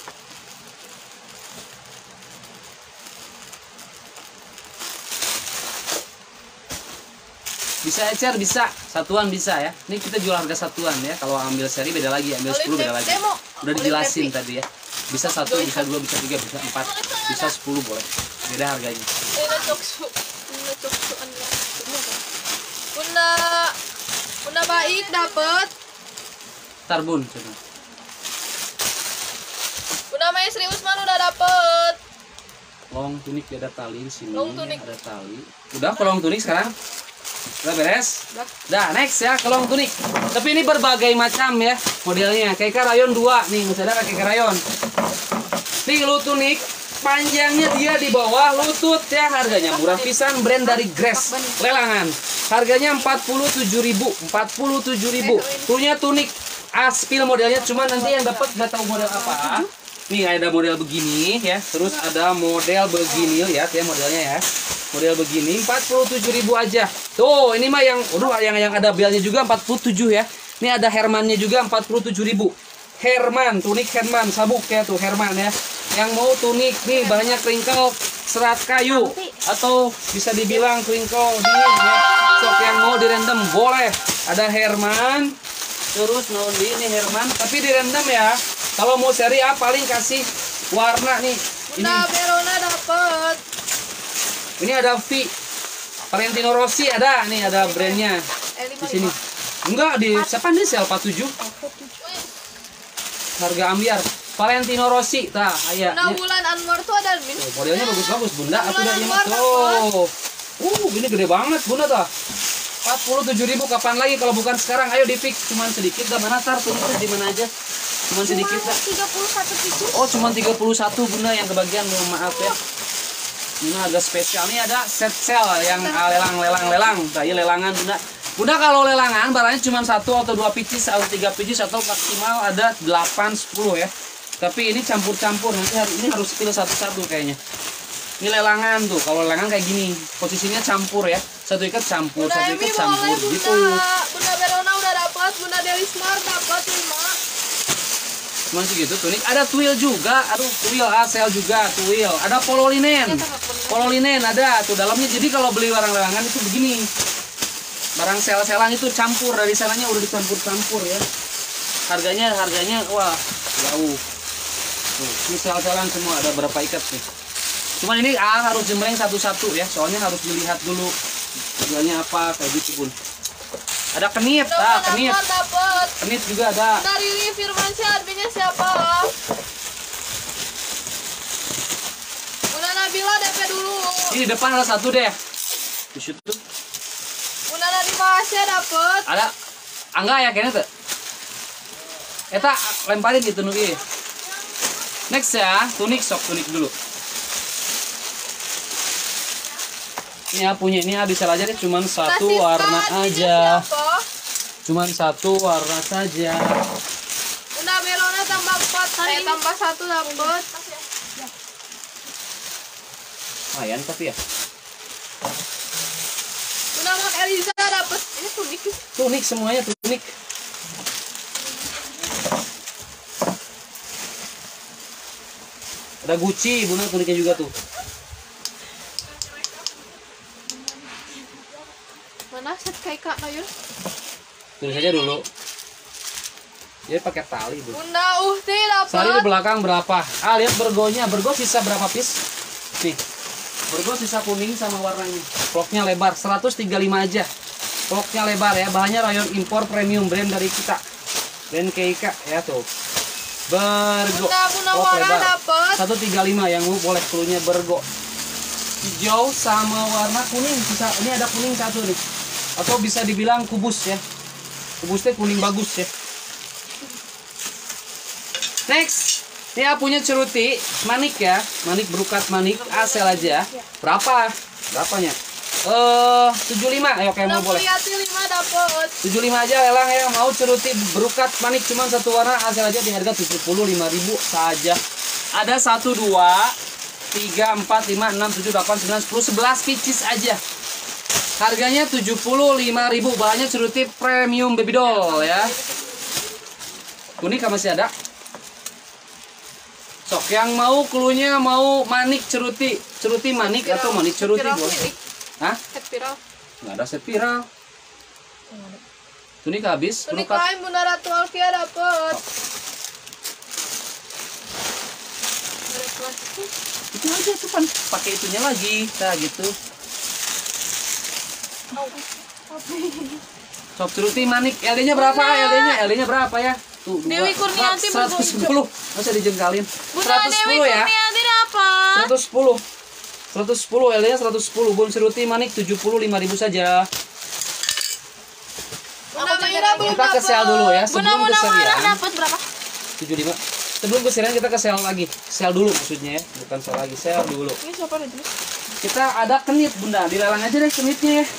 Bisa ecer, bisa. Satuan bisa ya. Ini kita jual harga satuan ya. Kalau ambil seri beda lagi, ambil 10 beda lagi. Demo. Udah dijelasin Olive tadi ya. Bisa 1, bisa 2, bisa 3, bisa 4, bisa 10 boleh. Beda harganya. Bunda Coksu. Bunda Coksu Bunda Bunda Baik dapat. Tarbun. Coba. Bunda Sri Usman udah dapet. Long tunik ada tali di sini. Long tunik. Ada tali. Udah kolong tunik sekarang? Udah beres? Udah. Dah, next ya kolong tunik. Tapi ini berbagai macam ya modelnya. Keika rayon 2 nih, masih ada keika rayon. Nih lu tunik panjangnya dia di bawah lutut ya, harganya murah pisan, brand dari Grass lelangan. Harganya 47.000, 47.000. Punya tunik aspil modelnya, cuman nanti yang dapat nggak tahu model apa. Nih ada model begini ya, terus ada model begini, lihat ya modelnya ya. Model begini 47.000 aja. Tuh, ini mah yang yang ada belnya juga 47 ya. Ini ada Hermannya juga 47.000. Herman, tunik Herman, sabuk ya tuh Herman ya. Yang mau tunik nih banyak crinkle serat kayu atau bisa dibilang crinkle dingin ya. Sok yang mau direndam boleh. Ada Herman. Terus ini Herman, tapi direndam ya. Kalau mau seri A paling kasih warna nih. Bunda Verona dapet. Ini ada V. Valentino Rossi ada, nih ada brandnya di sini. Enggak di siapa nih sel 47. Harga ambiar. Valentino Rossi, tah aya. Bunda Bulan Anwar tuh ada min. Modelnya bagus-bagus, Bunda. Aku udah ingat Bulan tuh. Ini gede banget, Bunda tah. 47.000 kapan lagi kalau bukan sekarang? Ayo di pick, cuman sedikit dah mana tar tulisnya di mana aja. Cuman sedikit dah. 31 pieces. Oh, cuman 31 Bunda yang kebagian, mohon maaf ya. Ini agak spesial nih, ada set sale yang lelang. Kayak lelangan Bunda. Bunda kalau lelangan barangnya cuma 1 atau 2 pieces atau 3 pieces atau maksimal ada 8 10 ya. Tapi ini campur-campur, nanti ini harus pilih satu-satu kayaknya. Ini lelangan tuh, kalau lelangan kayak gini, posisinya campur ya. Satu ikat campur, Bunda satu Emi ikat campur boleh, gitu. Bunda Verona udah dapat, Bunda Dewi Smart dapat 5. Cuma segitu tunik. Ada twill juga, aduh twill asel juga, twill. Ada polo linen. Polo linen ada tuh dalamnya. Jadi kalau beli barang lelangan itu begini. Barang sel-selan itu campur, dari sananya udah dicampur-campur ya. Harganya wah, jauh. Tuh, ini sel-selan semua, ada berapa ikat nih. Cuman ini harus jembreng satu-satu ya, soalnya harus dilihat dulu harganya apa kayak gitu Bun. Ada kenit, kenit. Dapat. Kenit juga ada. Dari Riri Firmansyah, adminnya siapa? Bunda Nabila DP dulu. Ini di depan ada satu deh. Di situ. Bunda Nadima Asya dapat. Ada angga ya kayaknya tuh. Eta lemparin gitu nugi. Next ya, tunik dulu. Ini ya punya ini bisa aja deh, cuman satu warna aja. Cuman satu warna saja. Bunda Verona tambah 4, tambah 1 dapat. Lumayan tapi ya. Bunda Mak Eliza dapat. Ini tunik. Tunik semuanya tunik. Ada Gucci, Bunda tuniknya juga tuh. Mana set kayak Kak Nayun? Tulis aja dulu. Jadi pakai tali, Bu. Bunda Uhti Sari di dapat. belakang berapa? Lihat bergonya. Bergo sisa berapa piece? Nih. Bergo sisa kuning sama warna ini. Vlognya lebar 135 aja. Vlognya lebar ya. Bahannya rayon impor premium brand dari kita. Brand Keika ya tuh. Bergo. Bunda Vlog Wara lebar. dapat. 135 yang mau boleh klunya bergo. Hijau sama warna kuning sisa. Ini ada kuning satu nih. Atau bisa dibilang kubus ya. Kubusnya kuning bagus ya. Next, ini ya punya ceruti manik ya, manik berukat manik asel aja. Berapa? Berapanya? 75. Ayo kayak mau boleh. Mulyati 5 dapat. 75 aja lelang ya. Mau ceruti berukat manik cuma satu warna asel aja di harga 75.000 saja. Ada 1 2 3 4 5 6 7 8 9 10 11 pieces aja. Harganya 75.000, bahannya ceruti premium baby doll ya. Kuning masih ada. Sok yang mau klunya mau manik ceruti manik atau manik ceruti boleh. Hah? Set viral. Nggak ada set viral. Tunik habis. Tunik Berukat. lain Bunda Ratu Alfia dapat. Itu aja tuh kan pakai itunya lagi. Nah gitu. Sok ceruti manik. LD-nya berapa? LD-nya berapa ya? 1, 2, Dewi Kurniati 110. Nggak usah dijengkalin. Bunda 110 Dewi ya. Kurniati dapat. 110. 110 LD-nya 110. Bun Siruti Manik 75.000 saja. Bunda Mira belum Kita ke sel dulu ya Bunda sebelum ke Muna Marah serian. dapat berapa? 75. Sebelum ke serian kita ke sel lagi. Sel dulu maksudnya ya, bukan sel lagi, sel dulu. Ini siapa nih? Kita ada kenit Bunda, dilelang aja deh kenitnya ya.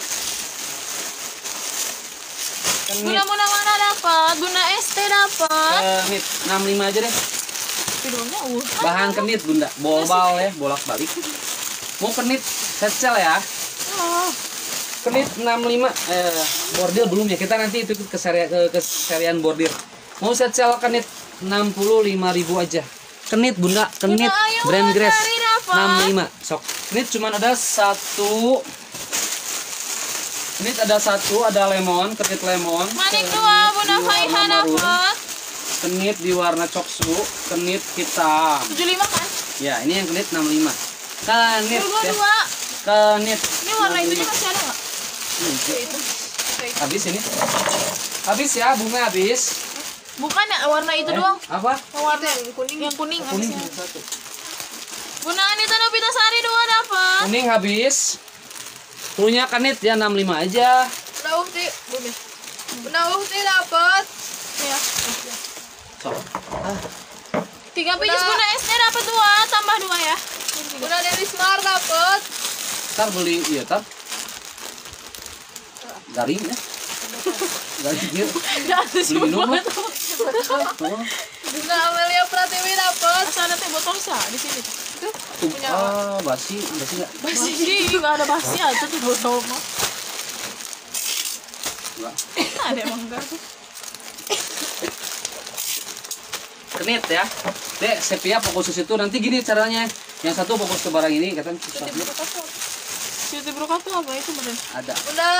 Kenit, Bunda Muna Marah dapat. Bunda ST dapat. kenit 65 aja deh. Videonya Bahan kenit Bunda, bol-bal ya, bolak-balik. Mau kenit set sel ya. Oh. Kenit 65 bordir belum ya. Kita nanti itu ke serian bordir. Mau set sel kenit 65.000 aja. Kenit Bunda, kenit Bunda Ayu brand Grass Wulandari dapat. 65. Sok. Kenit cuman ada satu. Kenit ada satu, ada lemon, kenit lemon. Manik Kenit 2 Bunda di Faiha warna maroon. dapat. Kenit di warna coksu, kenit hitam. 75 kan? Ya, ini yang kenit 65. Kenit ya. 22. Kenit. Ini warna itunya masih ada nggak? Habis ini. Habis ya, bunga habis. Bukan ya, warna itu doang. Apa? Yang warna yang kuning Kuning habisnya. satu. Bunda Anita Novitasari 2 dapat. Kuning habis. Punya kanit ya 65 aja. Bunda Uhti, Bunda Uhti dapat. Ya. Sok. 3 pieces Bunda ST dapat 2, tambah 2 ya. Bunda Dewi Smar dapat. Ntar beli iya tar. Garing ya. Garing dia. Beli minum. Oh. Bunda Amelia Pratiwi dapat. Asal ada teh botol sih di sini. Tuh. Basi enggak? Basi enggak ada basi aja tuh botol mah. Enggak. Ada emang enggak tuh. Kenit ya. Dek, sepia fokus ke situ. Nanti gini caranya. Yang satu fokus ke barang ini, katanya susah. Cuti brokat tuh apa itu bener? Ada. Bunda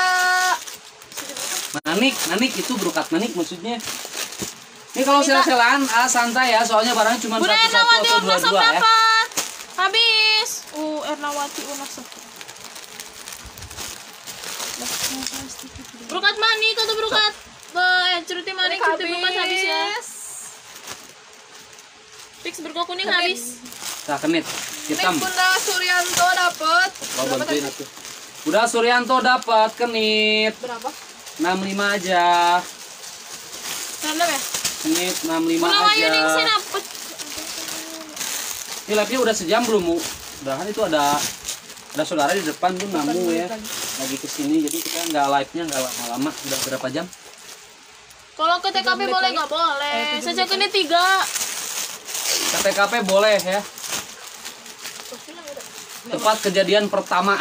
Nanik itu brokat manik maksudnya. Ini kalau sel-selan santai ya, soalnya barangnya cuma Bunda satu Ernawati atau Unasok dua ya. dapat. Habis. Ernawati Unasok. Brokat manik atau brokat? Cuti manik, cuti brokat habis ya. Fix berko kuning habis. Nah, kenit hitam. Bunda Suryanto dapat. Mau bantuin aku. Udah Suryanto dapat kenit Berapa? 65 aja. Random ya? Kenit 65 Bunda Wayuning sih aja. dapat. Ini live-nya udah sejam belum, Mu? Udah kan itu ada saudara di depan tuh namu ya. Lagi kesini jadi kita nggak live-nya nggak lama-lama. Udah berapa jam? Kalau ke TKP boleh nggak boleh? Saya kenit 3. Ke TKP boleh ya. Tempat kejadian pertama.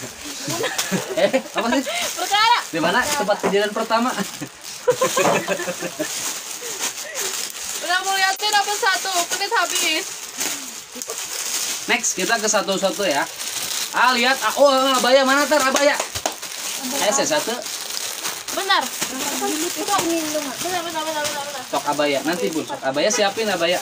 Apa sih? Perkara. Di mana tempat kejadian pertama? Bunda Mulyati dapat 1, kenit habis. Next kita ke satu-satu ya. Lihat. Oh, abaya mana tar abaya? Satu. Benar. Benar. Sok abaya. Nanti Bun, sok abaya siapin abaya.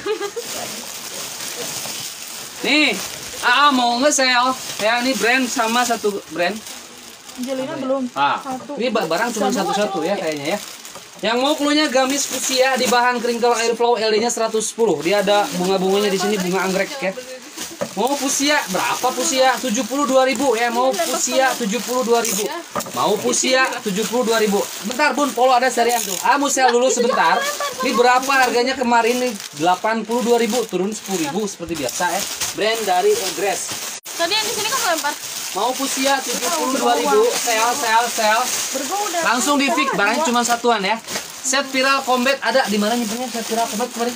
Nih, mau nge-sale ya, ini brand sama satu brand. Angelina belum. Ini barang cuma satu-satu ya kayaknya ya. Yang mau cluenya gamis fuchsia di bahan crinkle airflow LD-nya 110. Dia ada bunga-bunganya di sini, bunga anggrek ya. Mau fuchsia berapa fuchsia? 72.000 ya. Mau fuchsia 72.000. Mau fuchsia 72.000. Bentar Bun, polo ada serian tuh. Mau sel dulu sebentar. Ini berapa harganya kemarin nih? 82.000, turun 10.000 seperti biasa ya. Brand dari Grass. Tadi yang di sini kan lempar. Mau fuchsia 72.000, sel. Langsung di fix, barangnya cuma satuan ya. Set viral combat ada di mana nyimpennya set viral combat kemarin?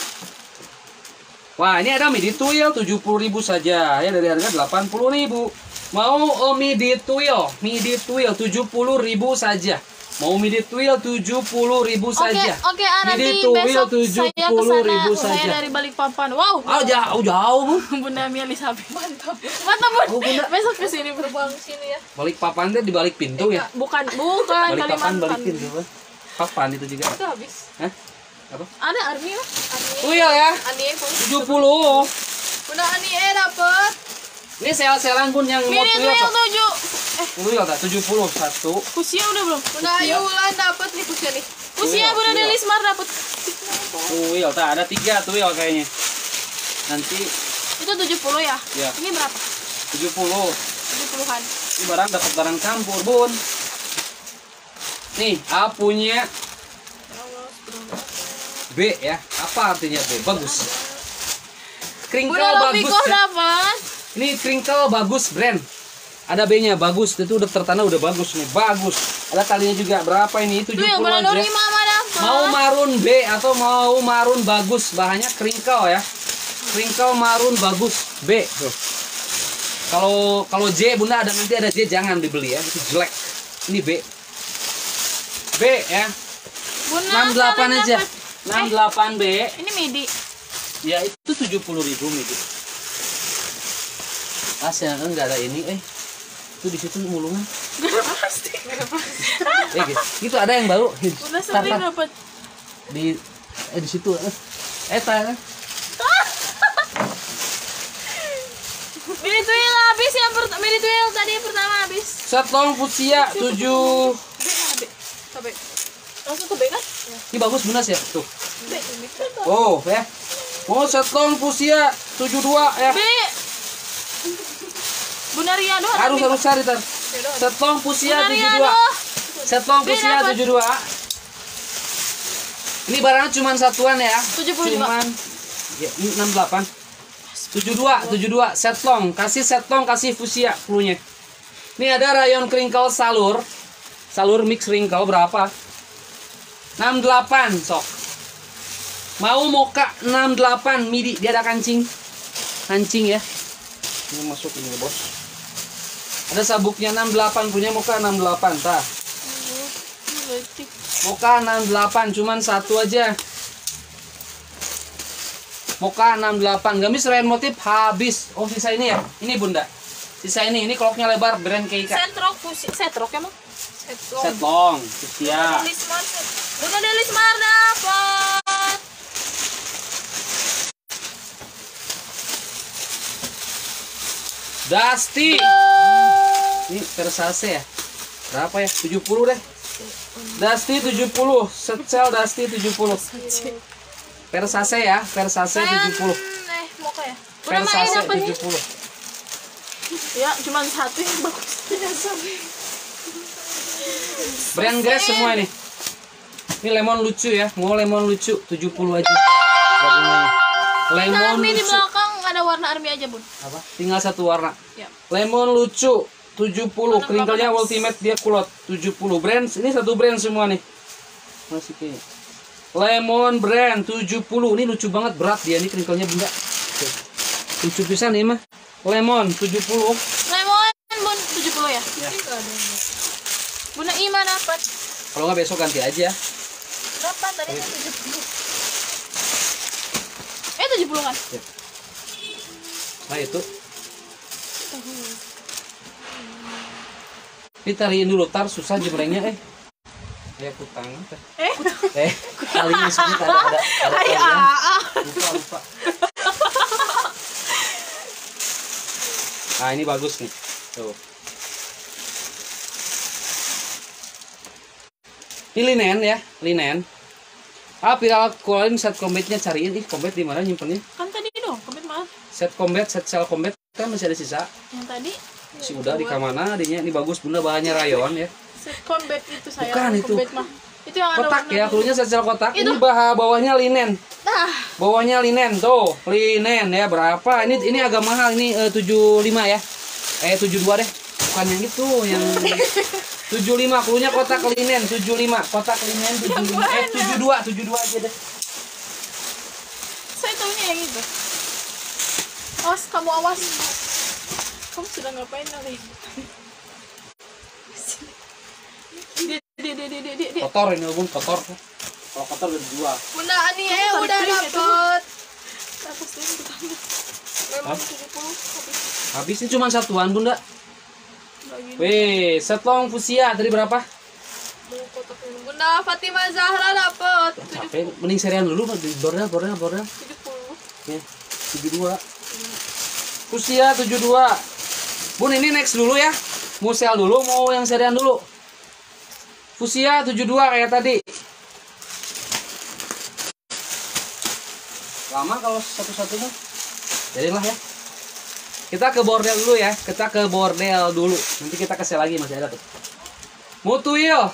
Wah, ini ada midi tuil 70.000 saja ya, dari harga 80.000. Mau midi tuil 70.000 saja. Mau midi tuil 70.000 saja. Oke, nanti Midi tuil besok saya ke sana. 70.000 Saya saja. dari Balikpapan. Wow. Jauh Bu. Bunda Mia Lisabi. Mantap, Bun. Oh, Bunda. Besok ke sini berbang sini ya. Balik papan teh di balik pintu ya. Bukan Balik papan Kalimantan. balik pintu. Papan itu juga. Itu habis. Hah? Apa? Ada Arni lah. Tuil ya. Ani 70. Bunda Ani dapat. Ini sel-selan Bun yang mau Mini tuil. tuil 7. Tuil tak 71. Usia udah belum? Bunda Ayu Wulan dapat nih Pusia nih. Usia Bunda Tuil. Delismar dapat. Tuil, tak ada 3 tuil kayaknya. Nanti Itu 70 ya? Ya. Ini berapa? 70. 70-an. Ini barang dapat barang campur, Bun. Nih, A punya B ya. Apa artinya B? Bagus. Crinkle Bunda bagus. Lopiko Ya. dapat. Ini crinkle bagus brand. Ada B-nya bagus. Itu udah tertanda udah bagus nih. Bagus. Ada talinya juga. Berapa ini? 70 Tuh ya, Bunda aja. Nuri Mama dapat. Mau marun B atau mau marun bagus. Bahannya crinkle ya. Crinkle marun bagus B. Tuh. Kalau J Bunda ada nanti ada J jangan dibeli ya. Itu jelek. Ini B. B ya. Bunda 68 kalian aja. dapat. 68 B. Ini midi. Ya itu 70.000 itu. Asnya enggak ada ini itu di situ mulungan. Gitu ada yang baru. Bunda Tar, sering tar. dapat. Di situ tanya. Mini Twill habis yang Mini Twill tadi yang pertama habis. Setlong fuchsia 7. B mana B? Ke B. Langsung ke B kan? Ini bagus Bunas ya tuh. B. Oh ya. Oh setlong fuchsia 72 ya. B. Bunda Ria doang. Harus cari tar. Setlong fuchsia Bunda Ria 72. doang. Setlong B fuchsia dapat. 72. Ini barangnya cuma satuan ya. 75. Cuman ya, ini 68. 72 setlong, kasih setlong, kasih fuchsia cluenya. Ini ada rayon crinkle salur mix wrinkle berapa? 68 sok. Mau moka 68 midi, dia ada kancing ya. Ini masuk ini bos. Ada sabuknya 68 punya moka 68 tah. Moka 68 cuman satu aja. Moka 68 gamis rayon motif habis. Oh sisa ini ya. Ini Bunda. Sisa ini koloknya lebar brand Keika. Setrok emang? Setlong, fuchsia. Bunda Delismar dapat. Dusty. Ini Versace ya. Berapa ya? 70 deh. Dusty 70, Setcel Dusty 70. Versace ya, Versace 70. Moka ya. Bunda Mai Versace dapat nih. 70. Ya, cuma satu yang bagus. Brand Grace semua ini. Ini lemon lucu ya. Mau lemon lucu 70 aja. Gabungannya. Lemon Army di lucu. belakang ada warna army aja, Bun. Apa? Tinggal satu warna. Ya. Lemon lucu 70. Kringkelnya habis. ultimate dia kulot 70. Brand ini satu brand semua nih. Masih kayaknya. Lemon brand 70. Ini lucu banget, berat dia nih kringkelnya Bunda. Tuh. Lucu pisan nih mah. Lemon 70. Lemon, Bun, 70 ya? Ya. Bunda Ima dapat. Kalau nggak besok ganti aja. Berapa tadi? 70. 70 kan? Nah itu. Ditariin dulu tar susah jembrengnya Ya putang. Kalinya sini ada lupa. Nah ini bagus nih. Tuh. Ini linen ya, linen. Viral keluarin set combatnya, cariin combat di mana nyimpennya? Kan tadi dong, combat maaf. Set combat, set cell combat kan masih ada sisa. Yang tadi Si udah di kamana adanya. Ini bagus Bunda, bahannya rayon ya. set combat itu saya. Bukan itu. Combat mah. Itu yang ada Kotak warna ya, biru. klunya set cell kotak. Itu. Ini bawahnya linen. Nah, Bawahnya linen tuh, linen ya berapa? Ini agak mahal ini 75 ya. 72 deh. Bukan yang itu, yang 75 klunya kotak linen 75, kotak linen 75. 72 aja deh. saya tahunya yang itu. Awas, kamu awas. Kamu sudah ngapain kali? Dia. Kotor ini Bun, kotor. Kalau kotor udah dijual. Bunda Ani udah dapet. Atas dia ditambah. Memang 70 Habis ini cuma satuan Bunda. lagi. Wih, setlong fuchsia tadi berapa? Bunda Fatima Zahra dapet. Capek, mending serian dulu bordel. 70. Ya, 72. Fuchsia 72. Bun ini next dulu ya. Mau sel dulu, mau yang serian dulu. Fuchsia 72 kayak tadi. Lama kalau satu-satu mah. Jadilah ya. Kita ke bordel dulu ya. Kita ke bordel dulu. Nanti kita kasih lagi masih ada tuh. Mau tuil.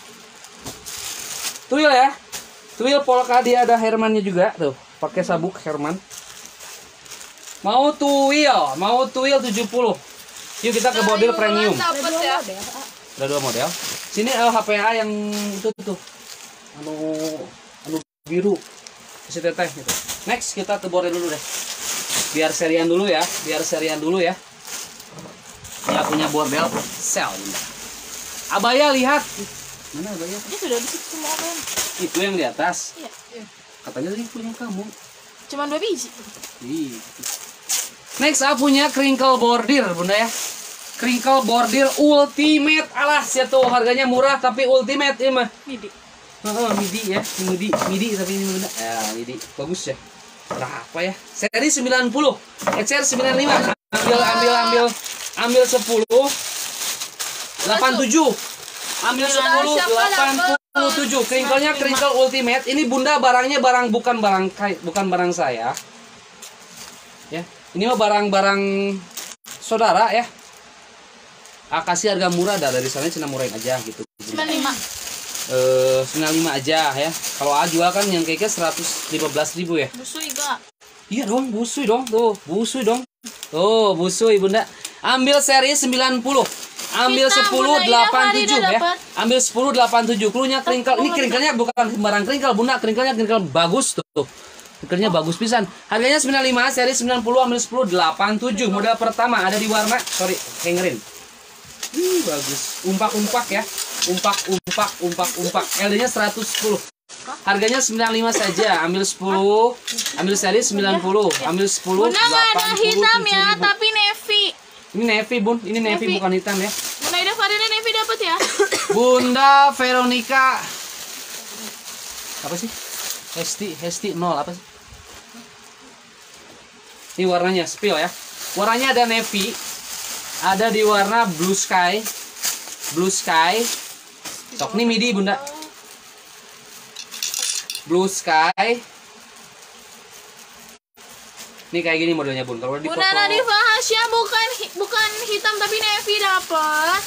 Tuil ya. Tuil polka dia ada Hermannya juga tuh. Pakai sabuk Herman. Mau tuil 70. Yuk kita ke bordel premium. Dapat ya. Ada 2 model. Sini HPA yang itu tuh. Anu biru. Isi teteh gitu. Next kita ke bordel dulu deh. Biar serian dulu ya. Dia punya bordel sel. Abaya lihat. Mana abaya? Ini sudah di situ semua kan. Itu yang di atas. Iya. Katanya tadi punya kamu. Cuman 2 biji. Ih. Next aku punya crinkle bordir, Bunda ya. Crinkle bordir ultimate. Alah, tuh harganya murah tapi ultimate ini mah. Midi. Midi ya. Midi tapi ini Bunda. Ya, midi. Bagus ya. Berapa ya? Seri 90. XR 95. Ambil 10. 87. Ambil 10 87. Crinkle-nya crinkle ultimate. Ini Bunda barangnya bukan barang saya. Ya. Ini mah barang saudara ya. Kasih harga murah dah dari sana cina murahin aja gitu. 95. 95 aja ya. Kalau A jual kan yang kayaknya 115.000 ya. Busui gak? Iya dong, busui dong. Tuh, busui dong. Tuh, busui Bunda. Ambil seri 90. Ambil Kita, 10 Bunda, 87 ya. dapat. Ambil 10 87. Klunya crinkle. Ini crinkle-nya bukan sembarang crinkle, Bunda. Crinkle-nya crinkle bagus tuh. Crinkle-nya bagus pisan. Harganya 95, seri 90, ambil 10 87. Model pertama ada di warna hangerin. Bagus. Umpak ya. Umpak. LD-nya 110. Harganya 95 saja. Ambil 10. Ambil seri 90. Ambil 10 Bunda nggak ada 80, hitam ya, 70. tapi navy. Ini navy, Bun. Ini navy Navy. bukan hitam ya. Bunda Ida Farida navy dapat ya? Bunda Veronica. Apa sih? Hesti 0 apa sih? Ini warnanya spill ya. Warnanya ada navy. Ada di warna blue sky. Sok ini midi Bunda. Blue sky. Ini kayak gini modelnya Bun. Kalau di foto Bunda Nadifa Hasya bukan hitam tapi navy dapat.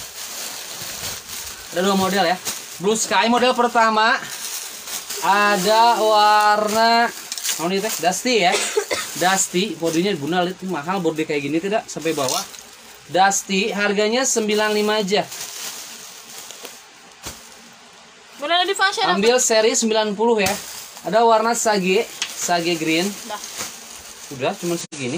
ada 2 model ya. Blue sky model pertama. Ada warna ini teh Dusty ya. Dusty bodinya Bunda lihat mahal body kayak gini tidak sampai bawah. Dusty harganya 95 aja. Bunda Nadifa Hasya dapat. Ambil seri 90 ya. Ada warna sage green. Udah cuma segini.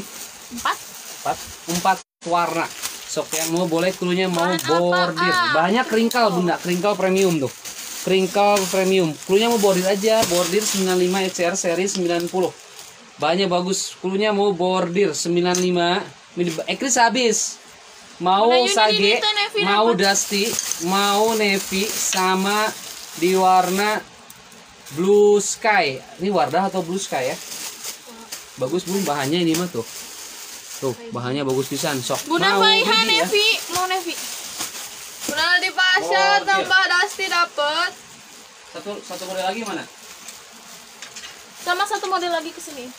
4 warna. Sok yang mau boleh klunya mau bordir. Banyak crinkle Bunda, crinkle premium tuh. Crinkle premium. Klunya mau bordir aja, bordir 95 XR seri 90. Banyak bagus. Klunya mau bordir 95. Ekris habis. Mau Bunda Yuni sage, Dinita navy mau dapat. dusty, mau navy sama di warna blue sky. Ini Wardah atau blue sky ya? Bagus Bun, bahannya ini mah tuh. Tuh, bahannya bagus pisan. Sok. Bunda Mau Faiha biji ya? navy, mau navy. Bunda Nadifa Hasya tambah Dusty dapat. Satu model lagi mana? Sama satu model lagi ke sini.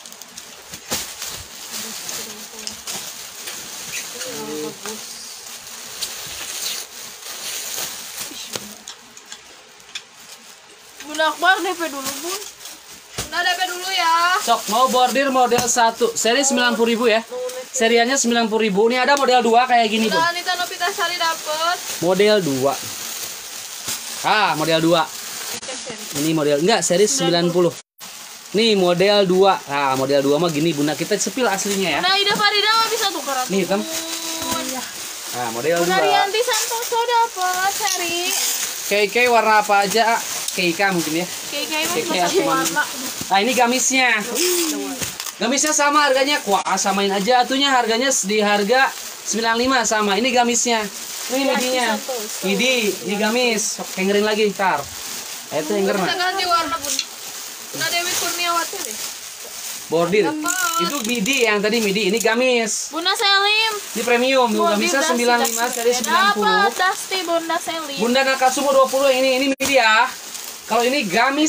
Bunda Akbar DP dulu, Bun. Bunda DP dulu ya. Sok, mau bordir model 1, seri 90.000 ya. Seriannya 90.000. Ini ada model 2 kayak gini, Bun. Bunda Anita Novitasari dapat. Model 2. Model 2. Ini model enggak seri 90. Nih model 2. Model 2 mah gini Bunda, kita sepil aslinya ya. Bunda Ida Farida mah bisa tukeran. Nih, hitam. Model 2. Bunda Rianti Santoso dapat seri. KK warna apa aja? KK mungkin ya. Kayak mah cuma Kayak satu cuman- warna. Ini gamisnya. Gamisnya sama harganya. Samain aja atunya harganya di harga 95 sama. Ini gamisnya. Ini midinya. Ini gamis. Sok hengerin lagi ntar. Itu henger Bisa mah. ganti warna Bun. Bunda Dewi Kurniawati deh. Bordir. Itu midi yang tadi midi. Ini gamis. Bunda Selim. Ini premium. Tuh, gamisnya 95 seri 90. Dapat Dusty Bunda Selim. Bunda Nakasumo 20 ini midi ya. Kalau ini gamisnya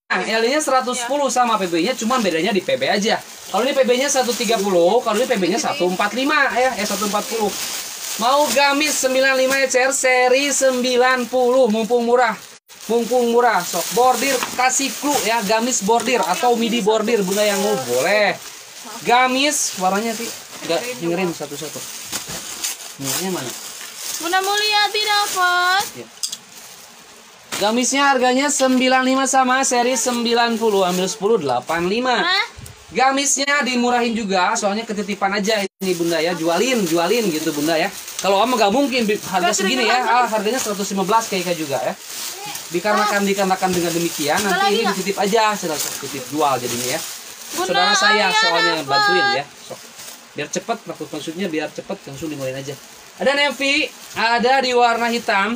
L-nya 110 sama PB-nya, cuman bedanya di PB aja. Kalau ini PB-nya 130, kalau ini PB-nya 145 ya, 140. Mau gamis 95 ECR seri 90, mumpung murah. Mumpung murah, sok bordir kasih clue ya, gamis bordir atau midi bordir bunda yang mau boleh. Gamis warnanya sih enggak dengerin satu-satu. Warnanya mana? Bunda Mulyati dapat. Ya. Gamisnya harganya 95 sama seri 90, ambil 10 85. Hah? Gamisnya dimurahin juga, soalnya ketitipan aja ini bunda ya, jualin gitu bunda ya. Kalau ama nggak mungkin harga segini ya, harganya 115 kayak juga ya. Dikarenakan dengan demikian, nanti ini dititip aja, saya titip jual jadinya ya. Saudara saya soalnya bantuin ya, sok. Biar cepet, maksudnya biar cepet langsung dimulain aja. Ada navy, ada di warna hitam,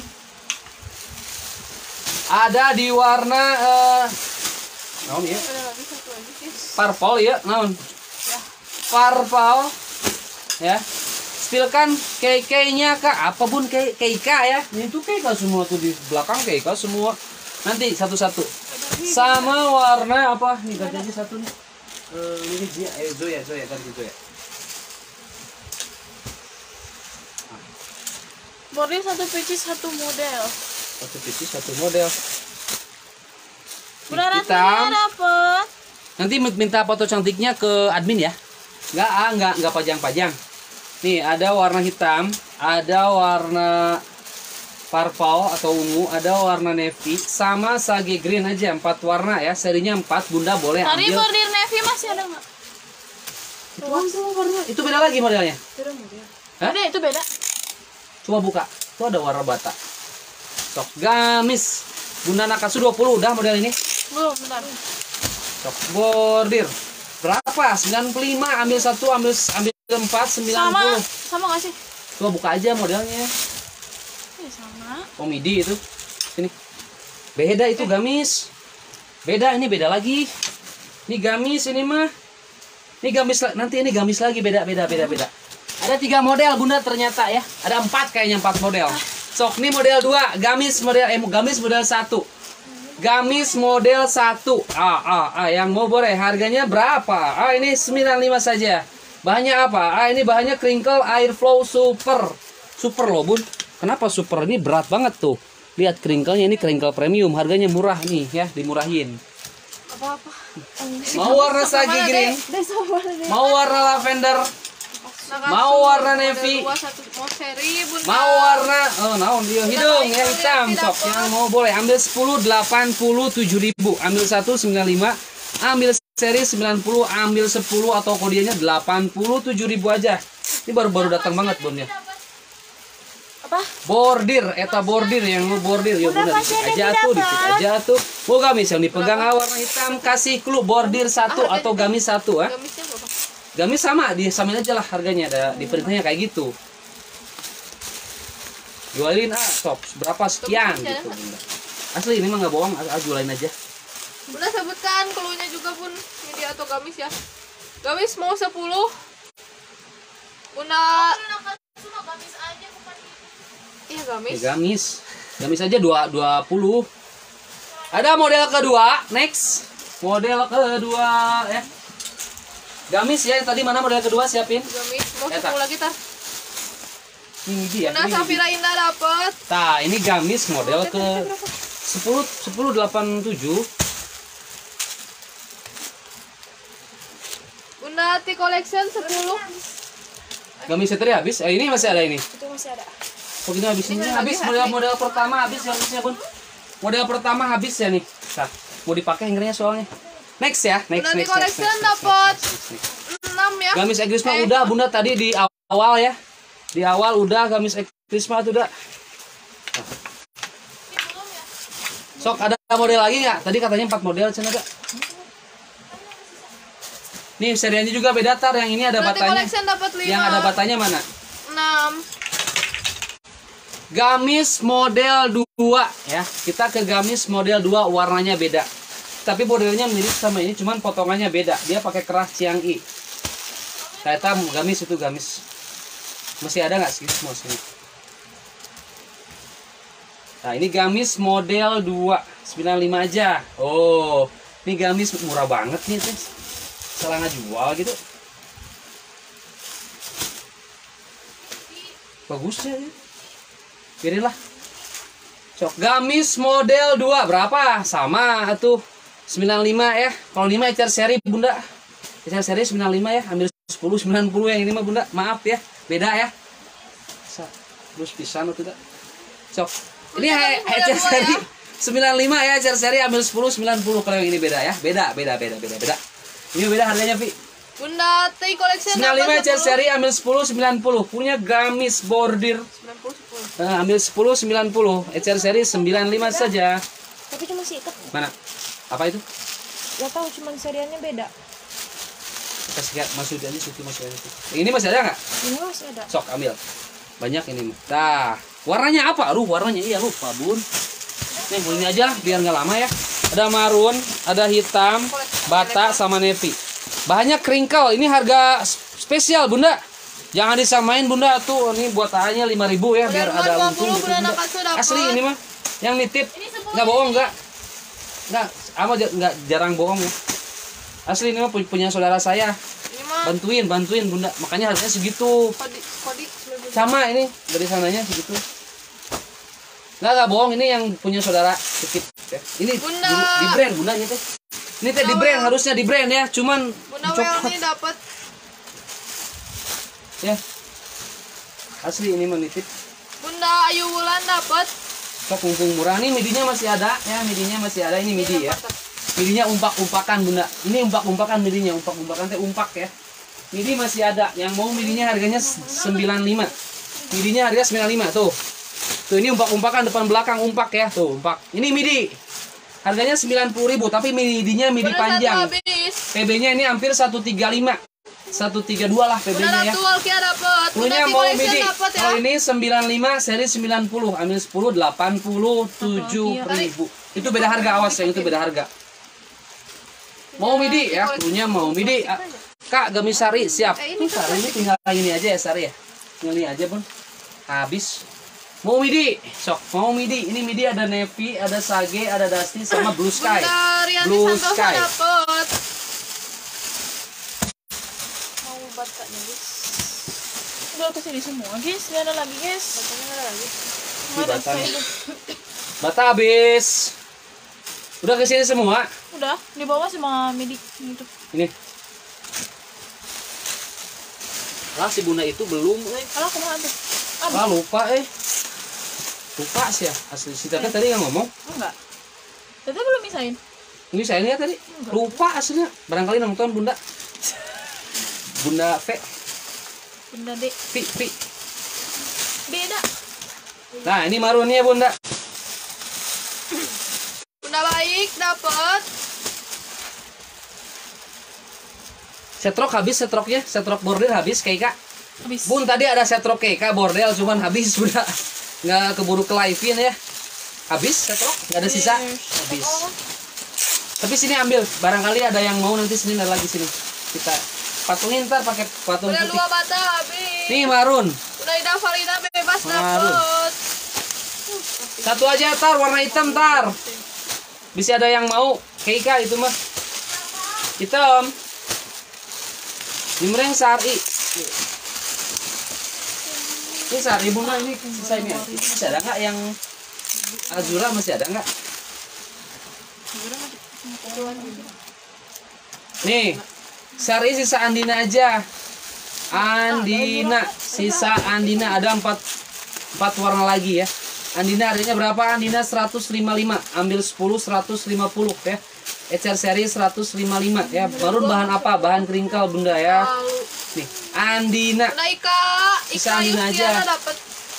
ada di warna naon ya? Purple ya, naon? Purple ya. Stilkan KK-nya kak, apa bun KK ya? Ini tuh KK semua tuh di belakang KK semua. Nanti satu-satu. Sama warna apa? Nih ganti aja satu nih. Ini Zoya ganti Zoya. Bordir satu PC satu model. Satu PC satu model. Bunda Ratna dapat. Nanti minta foto cantiknya ke admin ya. Enggak pajang-pajang. Nih ada warna hitam, ada warna purple atau ungu, ada warna navy, sama sage green aja 4 warna ya. Serinya 4, bunda boleh Tadi ambil. bordir navy masih ada nggak? Itu warna. Itu beda lagi modelnya. Hah? Ada itu beda. Coba buka. Itu ada warna bata. Sok gamis. Bunda Nakatsu 20 udah model ini. Belum, bentar. Sok bordir. Berapa? 95, ambil 1, ambil 4, 90. Sama nggak sih? Coba buka aja modelnya. Iya sama. Oh midi itu. Sini. Beda itu gamis. Beda, ini beda lagi. Ini gamis ini mah. Ini gamis nanti ini gamis lagi beda. Ada 3 model bunda ternyata ya. Ada 4 kayaknya 4 model. Sok ini model 2, gamis model 1. Gamis model 1. Yang mau boleh harganya berapa? Ini 95 saja. Bahannya apa? Ini bahannya crinkle airflow super. Super loh, Bun. Kenapa super? Ini berat banget tuh. Lihat crinkle-nya, ini crinkle premium, harganya murah nih ya, dimurahin. Apa-apa. Mau warna sage green? Mau warna lavender? Mau warna navy? Mau warna naon dia hidung ya hitam sok. Yang mau boleh ambil 10 87.000. Ambil 1 95, ambil seri 90, ambil 10 atau kodenya 87.000 aja. Ini baru datang banget Bun ya. Apa? Bordir, eta bordir yang mau bordir ya bener dikit aja tuh. Mau gamis yang dipegang warna hitam kasih clue bordir 1 atau gamis 1 ah. Gamisnya berapa? Gamis sama, disamain aja lah harganya, ada di perintahnya kayak gitu. Jualin sok berapa sekian gitu. Asli ini mah nggak bohong, jualin aja. Bunda sebutkan cluenya juga pun midi atau gamis ya. Gamis mau 10. Bunda Gamis aja bukan iya gamis. Gamis aja 20. Ada model kedua, next. Model kedua ya. Gamis ya, tadi mana model kedua siapin? Gamis mau 10 lagi tar. Ini dia. Bunda Safira Indah dapat. Nah, ini gamis model ke 1087. Bunda Hati Collection 10. Gamis setri habis. Ini masih ada ini. Itu masih ada. Oh, ini habis ini habis model pertama habis gamisnya, Bun. Model pertama habis ya nih. Nah, mau dipakai hangernya soalnya. Next ya, next. Bunda Hati Collection dapat 6 ya. Gamis Egrisma udah Bunda tadi di awal ya. Di awal udah gamis Egrisma tuh udah. Sok ada model lagi nggak? Tadi katanya 4 model cina ada. Nih serinya juga beda tar, yang ini ada Bunda Hati batanya. Collection dapat 5. Yang ada batanya mana? 6. Gamis model 2 ya. Kita ke gamis model 2 warnanya beda. Tapi modelnya mirip sama ini, cuman potongannya beda. Dia pakai keras Ciang'i. Ternyata gamis itu gamis. Masih ada nggak sih mau sini? Nah ini gamis model 2 95 aja. Oh Ini gamis murah banget nih teh. Salah jual gitu. Bagusnya ya. Pilihlah. Cok gamis model 2 berapa? Sama tuh 95 ya. Kalau 5 ecer seri Bunda. Ecer seri 95 ya. Ambil 10 90 yang ini mah Bunda. Maaf ya. Beda ya. Terus pisan atau tidak? Cok. Ini ecer seri 95 ya. Ecer seri ambil 10 90 kalau yang ini beda ya. Beda. Ini beda harganya, Vi. Bunda T collection 95 ecer seri ambil 10 90. Punya gamis bordir 90 10. ambil 10 90, ecer seri 95 saja. Tapi cuma si ikat. Mana? Apa itu? Gak tahu, cuma seriannya beda. Kasih lihat masuk aja situ masuk aja. Ini masih ada nggak? Ini masih ada. Sok ambil. Banyak ini. Nah, warnanya apa? Warnanya iya lupa, Bun. Nih, ini aja biar nggak lama ya. Ada marun, ada hitam, bata sama navy. Bahannya crinkle. Ini harga spesial, Bunda. Jangan disamain Bunda tuh, ini buat tahannya 5.000 ya biar ada untung gitu, Bunda. Asli ini mah. Yang nitip nggak bohong nggak jarang bohong ya. Asli ini mah punya saudara saya. Ini mah Bantuin Bunda. Makanya harganya segitu. kodi Sama ini dari sananya segitu. Nggak bohong, ini yang punya saudara titip ya. Ini Bunda. di brand Bunda ini teh. Ini teh di brand, harusnya di brand ya. Cuman Bunda Wel ini dapat ya. Asli ini menitip. Bunda Ayu Wulan dapat. Sok mumpung murah nih, midinya masih ada ya, midinya masih ada. Ini midi ya. Midinya umpak-umpakan Bunda. Ini umpak-umpakan midinya, umpak-umpakan teh umpak ya. Midi masih ada. Yang mau midinya harganya 95. Midinya harga 95 tuh. Tuh ini umpak-umpakan depan belakang umpak ya. Tuh umpak. Ini midi. Harganya 90.000 tapi midinya midi Bunda panjang. satu habis. PB-nya ini hampir 135. 132 lah PB-nya Bunda ya. Ratu Walkia dapat. Bunda Punya T mau collection midi. dapat ya. Kalau ini 95 seri 90, ambil 10 87.000. Itu beda harga, awas ya, itu beda harga. Mau midi ya, punya mau midi. Kak, gamis sari siap. Tuh, sari ini tinggal ini aja ya sari ya. Tinggal ini aja, Bun. Habis. Mau midi, sok. Mau midi. Ini midi ada navy, ada sage, ada dusty sama blue sky. Bunda Rianti Blue Santosa sky. dapat. Mau bata nih, guys. Udah kesini semua, guys. Gak ada lagi, guys. Batanya ada lagi. Ini bata nih. Bata habis. Udah kesini semua. Udah, di bawah sama midi gitu. Ini. Lah si Bunda itu belum, Alah, kumaha tuh? Ah, lupa lupa sih ya asli si Tata tadi yang ngomong Enggak. Tete belum misain. ini saya lihat tadi lupa aslinya barangkali nonton Bunda V Bunda D. V Beda. nah ini marunnya Bunda Bunda Baik dapat. setrok border habis kayak Kak Habis. Bun tadi ada setrok kayak bordel cuman habis Bunda nggak keburu ke live-in ya habis setrok nggak ada sisa habis tapi sini ambil barangkali ada yang mau nanti sini ada lagi sini kita patungin ntar pakai patung Bunda putih Dua Bata habis. nih marun Bunda Ida Farida bebas Marun. dapat. satu aja tar warna hitam tar bisa ada yang mau Keika itu mah hitam Jimreng sari ini sari Bunda ini sisa ini masih ada nggak yang Azura masih ada nggak nih sari sisa Andina aja Andina sisa Andina ada 4 warna lagi ya Andina harganya berapa Andina 155 ambil 10 150 ya ecer seri 155 ya baru bahan apa bahan keringkal Bunda ya Lalu nih Andina Bunda Ika Bisa Andina Yustiana aja. dapat.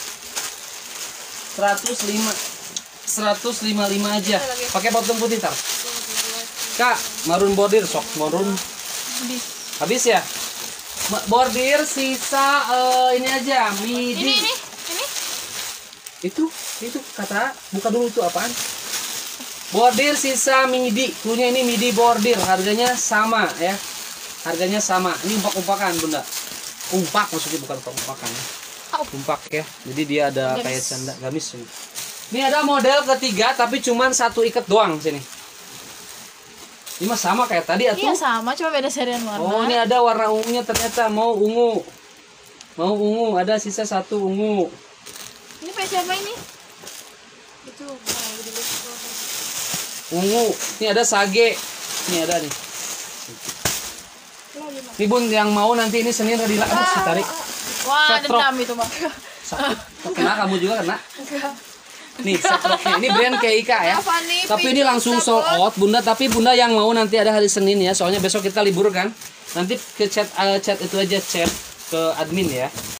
155 aja pakai potong putih tar Kak marun bordir sok marun habis ya bordir sisa ini aja midi Ini. itu kata buka dulu itu apaan bordir sisa midi klunya ini midi bordir harganya sama ya harganya sama ini umpak-umpakan Bunda umpak maksudnya bukan umpak-umpakan ya. Umpak ya jadi dia ada kayak canda gamis ini ada model ketiga tapi cuman satu ikat doang sini Ini mah sama kayak tadi atuh. Iya sama, cuma beda serian warna. Oh, ini ada warna ungunya ternyata. Mau ungu. Mau ungu, ada sisa 1 ungu. Ini punya siapa ini? Itu Ungu. Ini ada sage. Ini ada nih. Nih Bun, yang mau nanti ini Senin Radila harus ditarik. Wah, Setrok. dendam itu mah. Sakit. Kena kamu juga kena. Nih, setroknya. Ini brand KIK ya. apa nih? Tapi ini langsung sold out, Bunda. Tapi Bunda yang mau nanti ada hari Senin ya. Soalnya besok kita libur kan. Nanti ke chat itu aja, chat ke admin ya.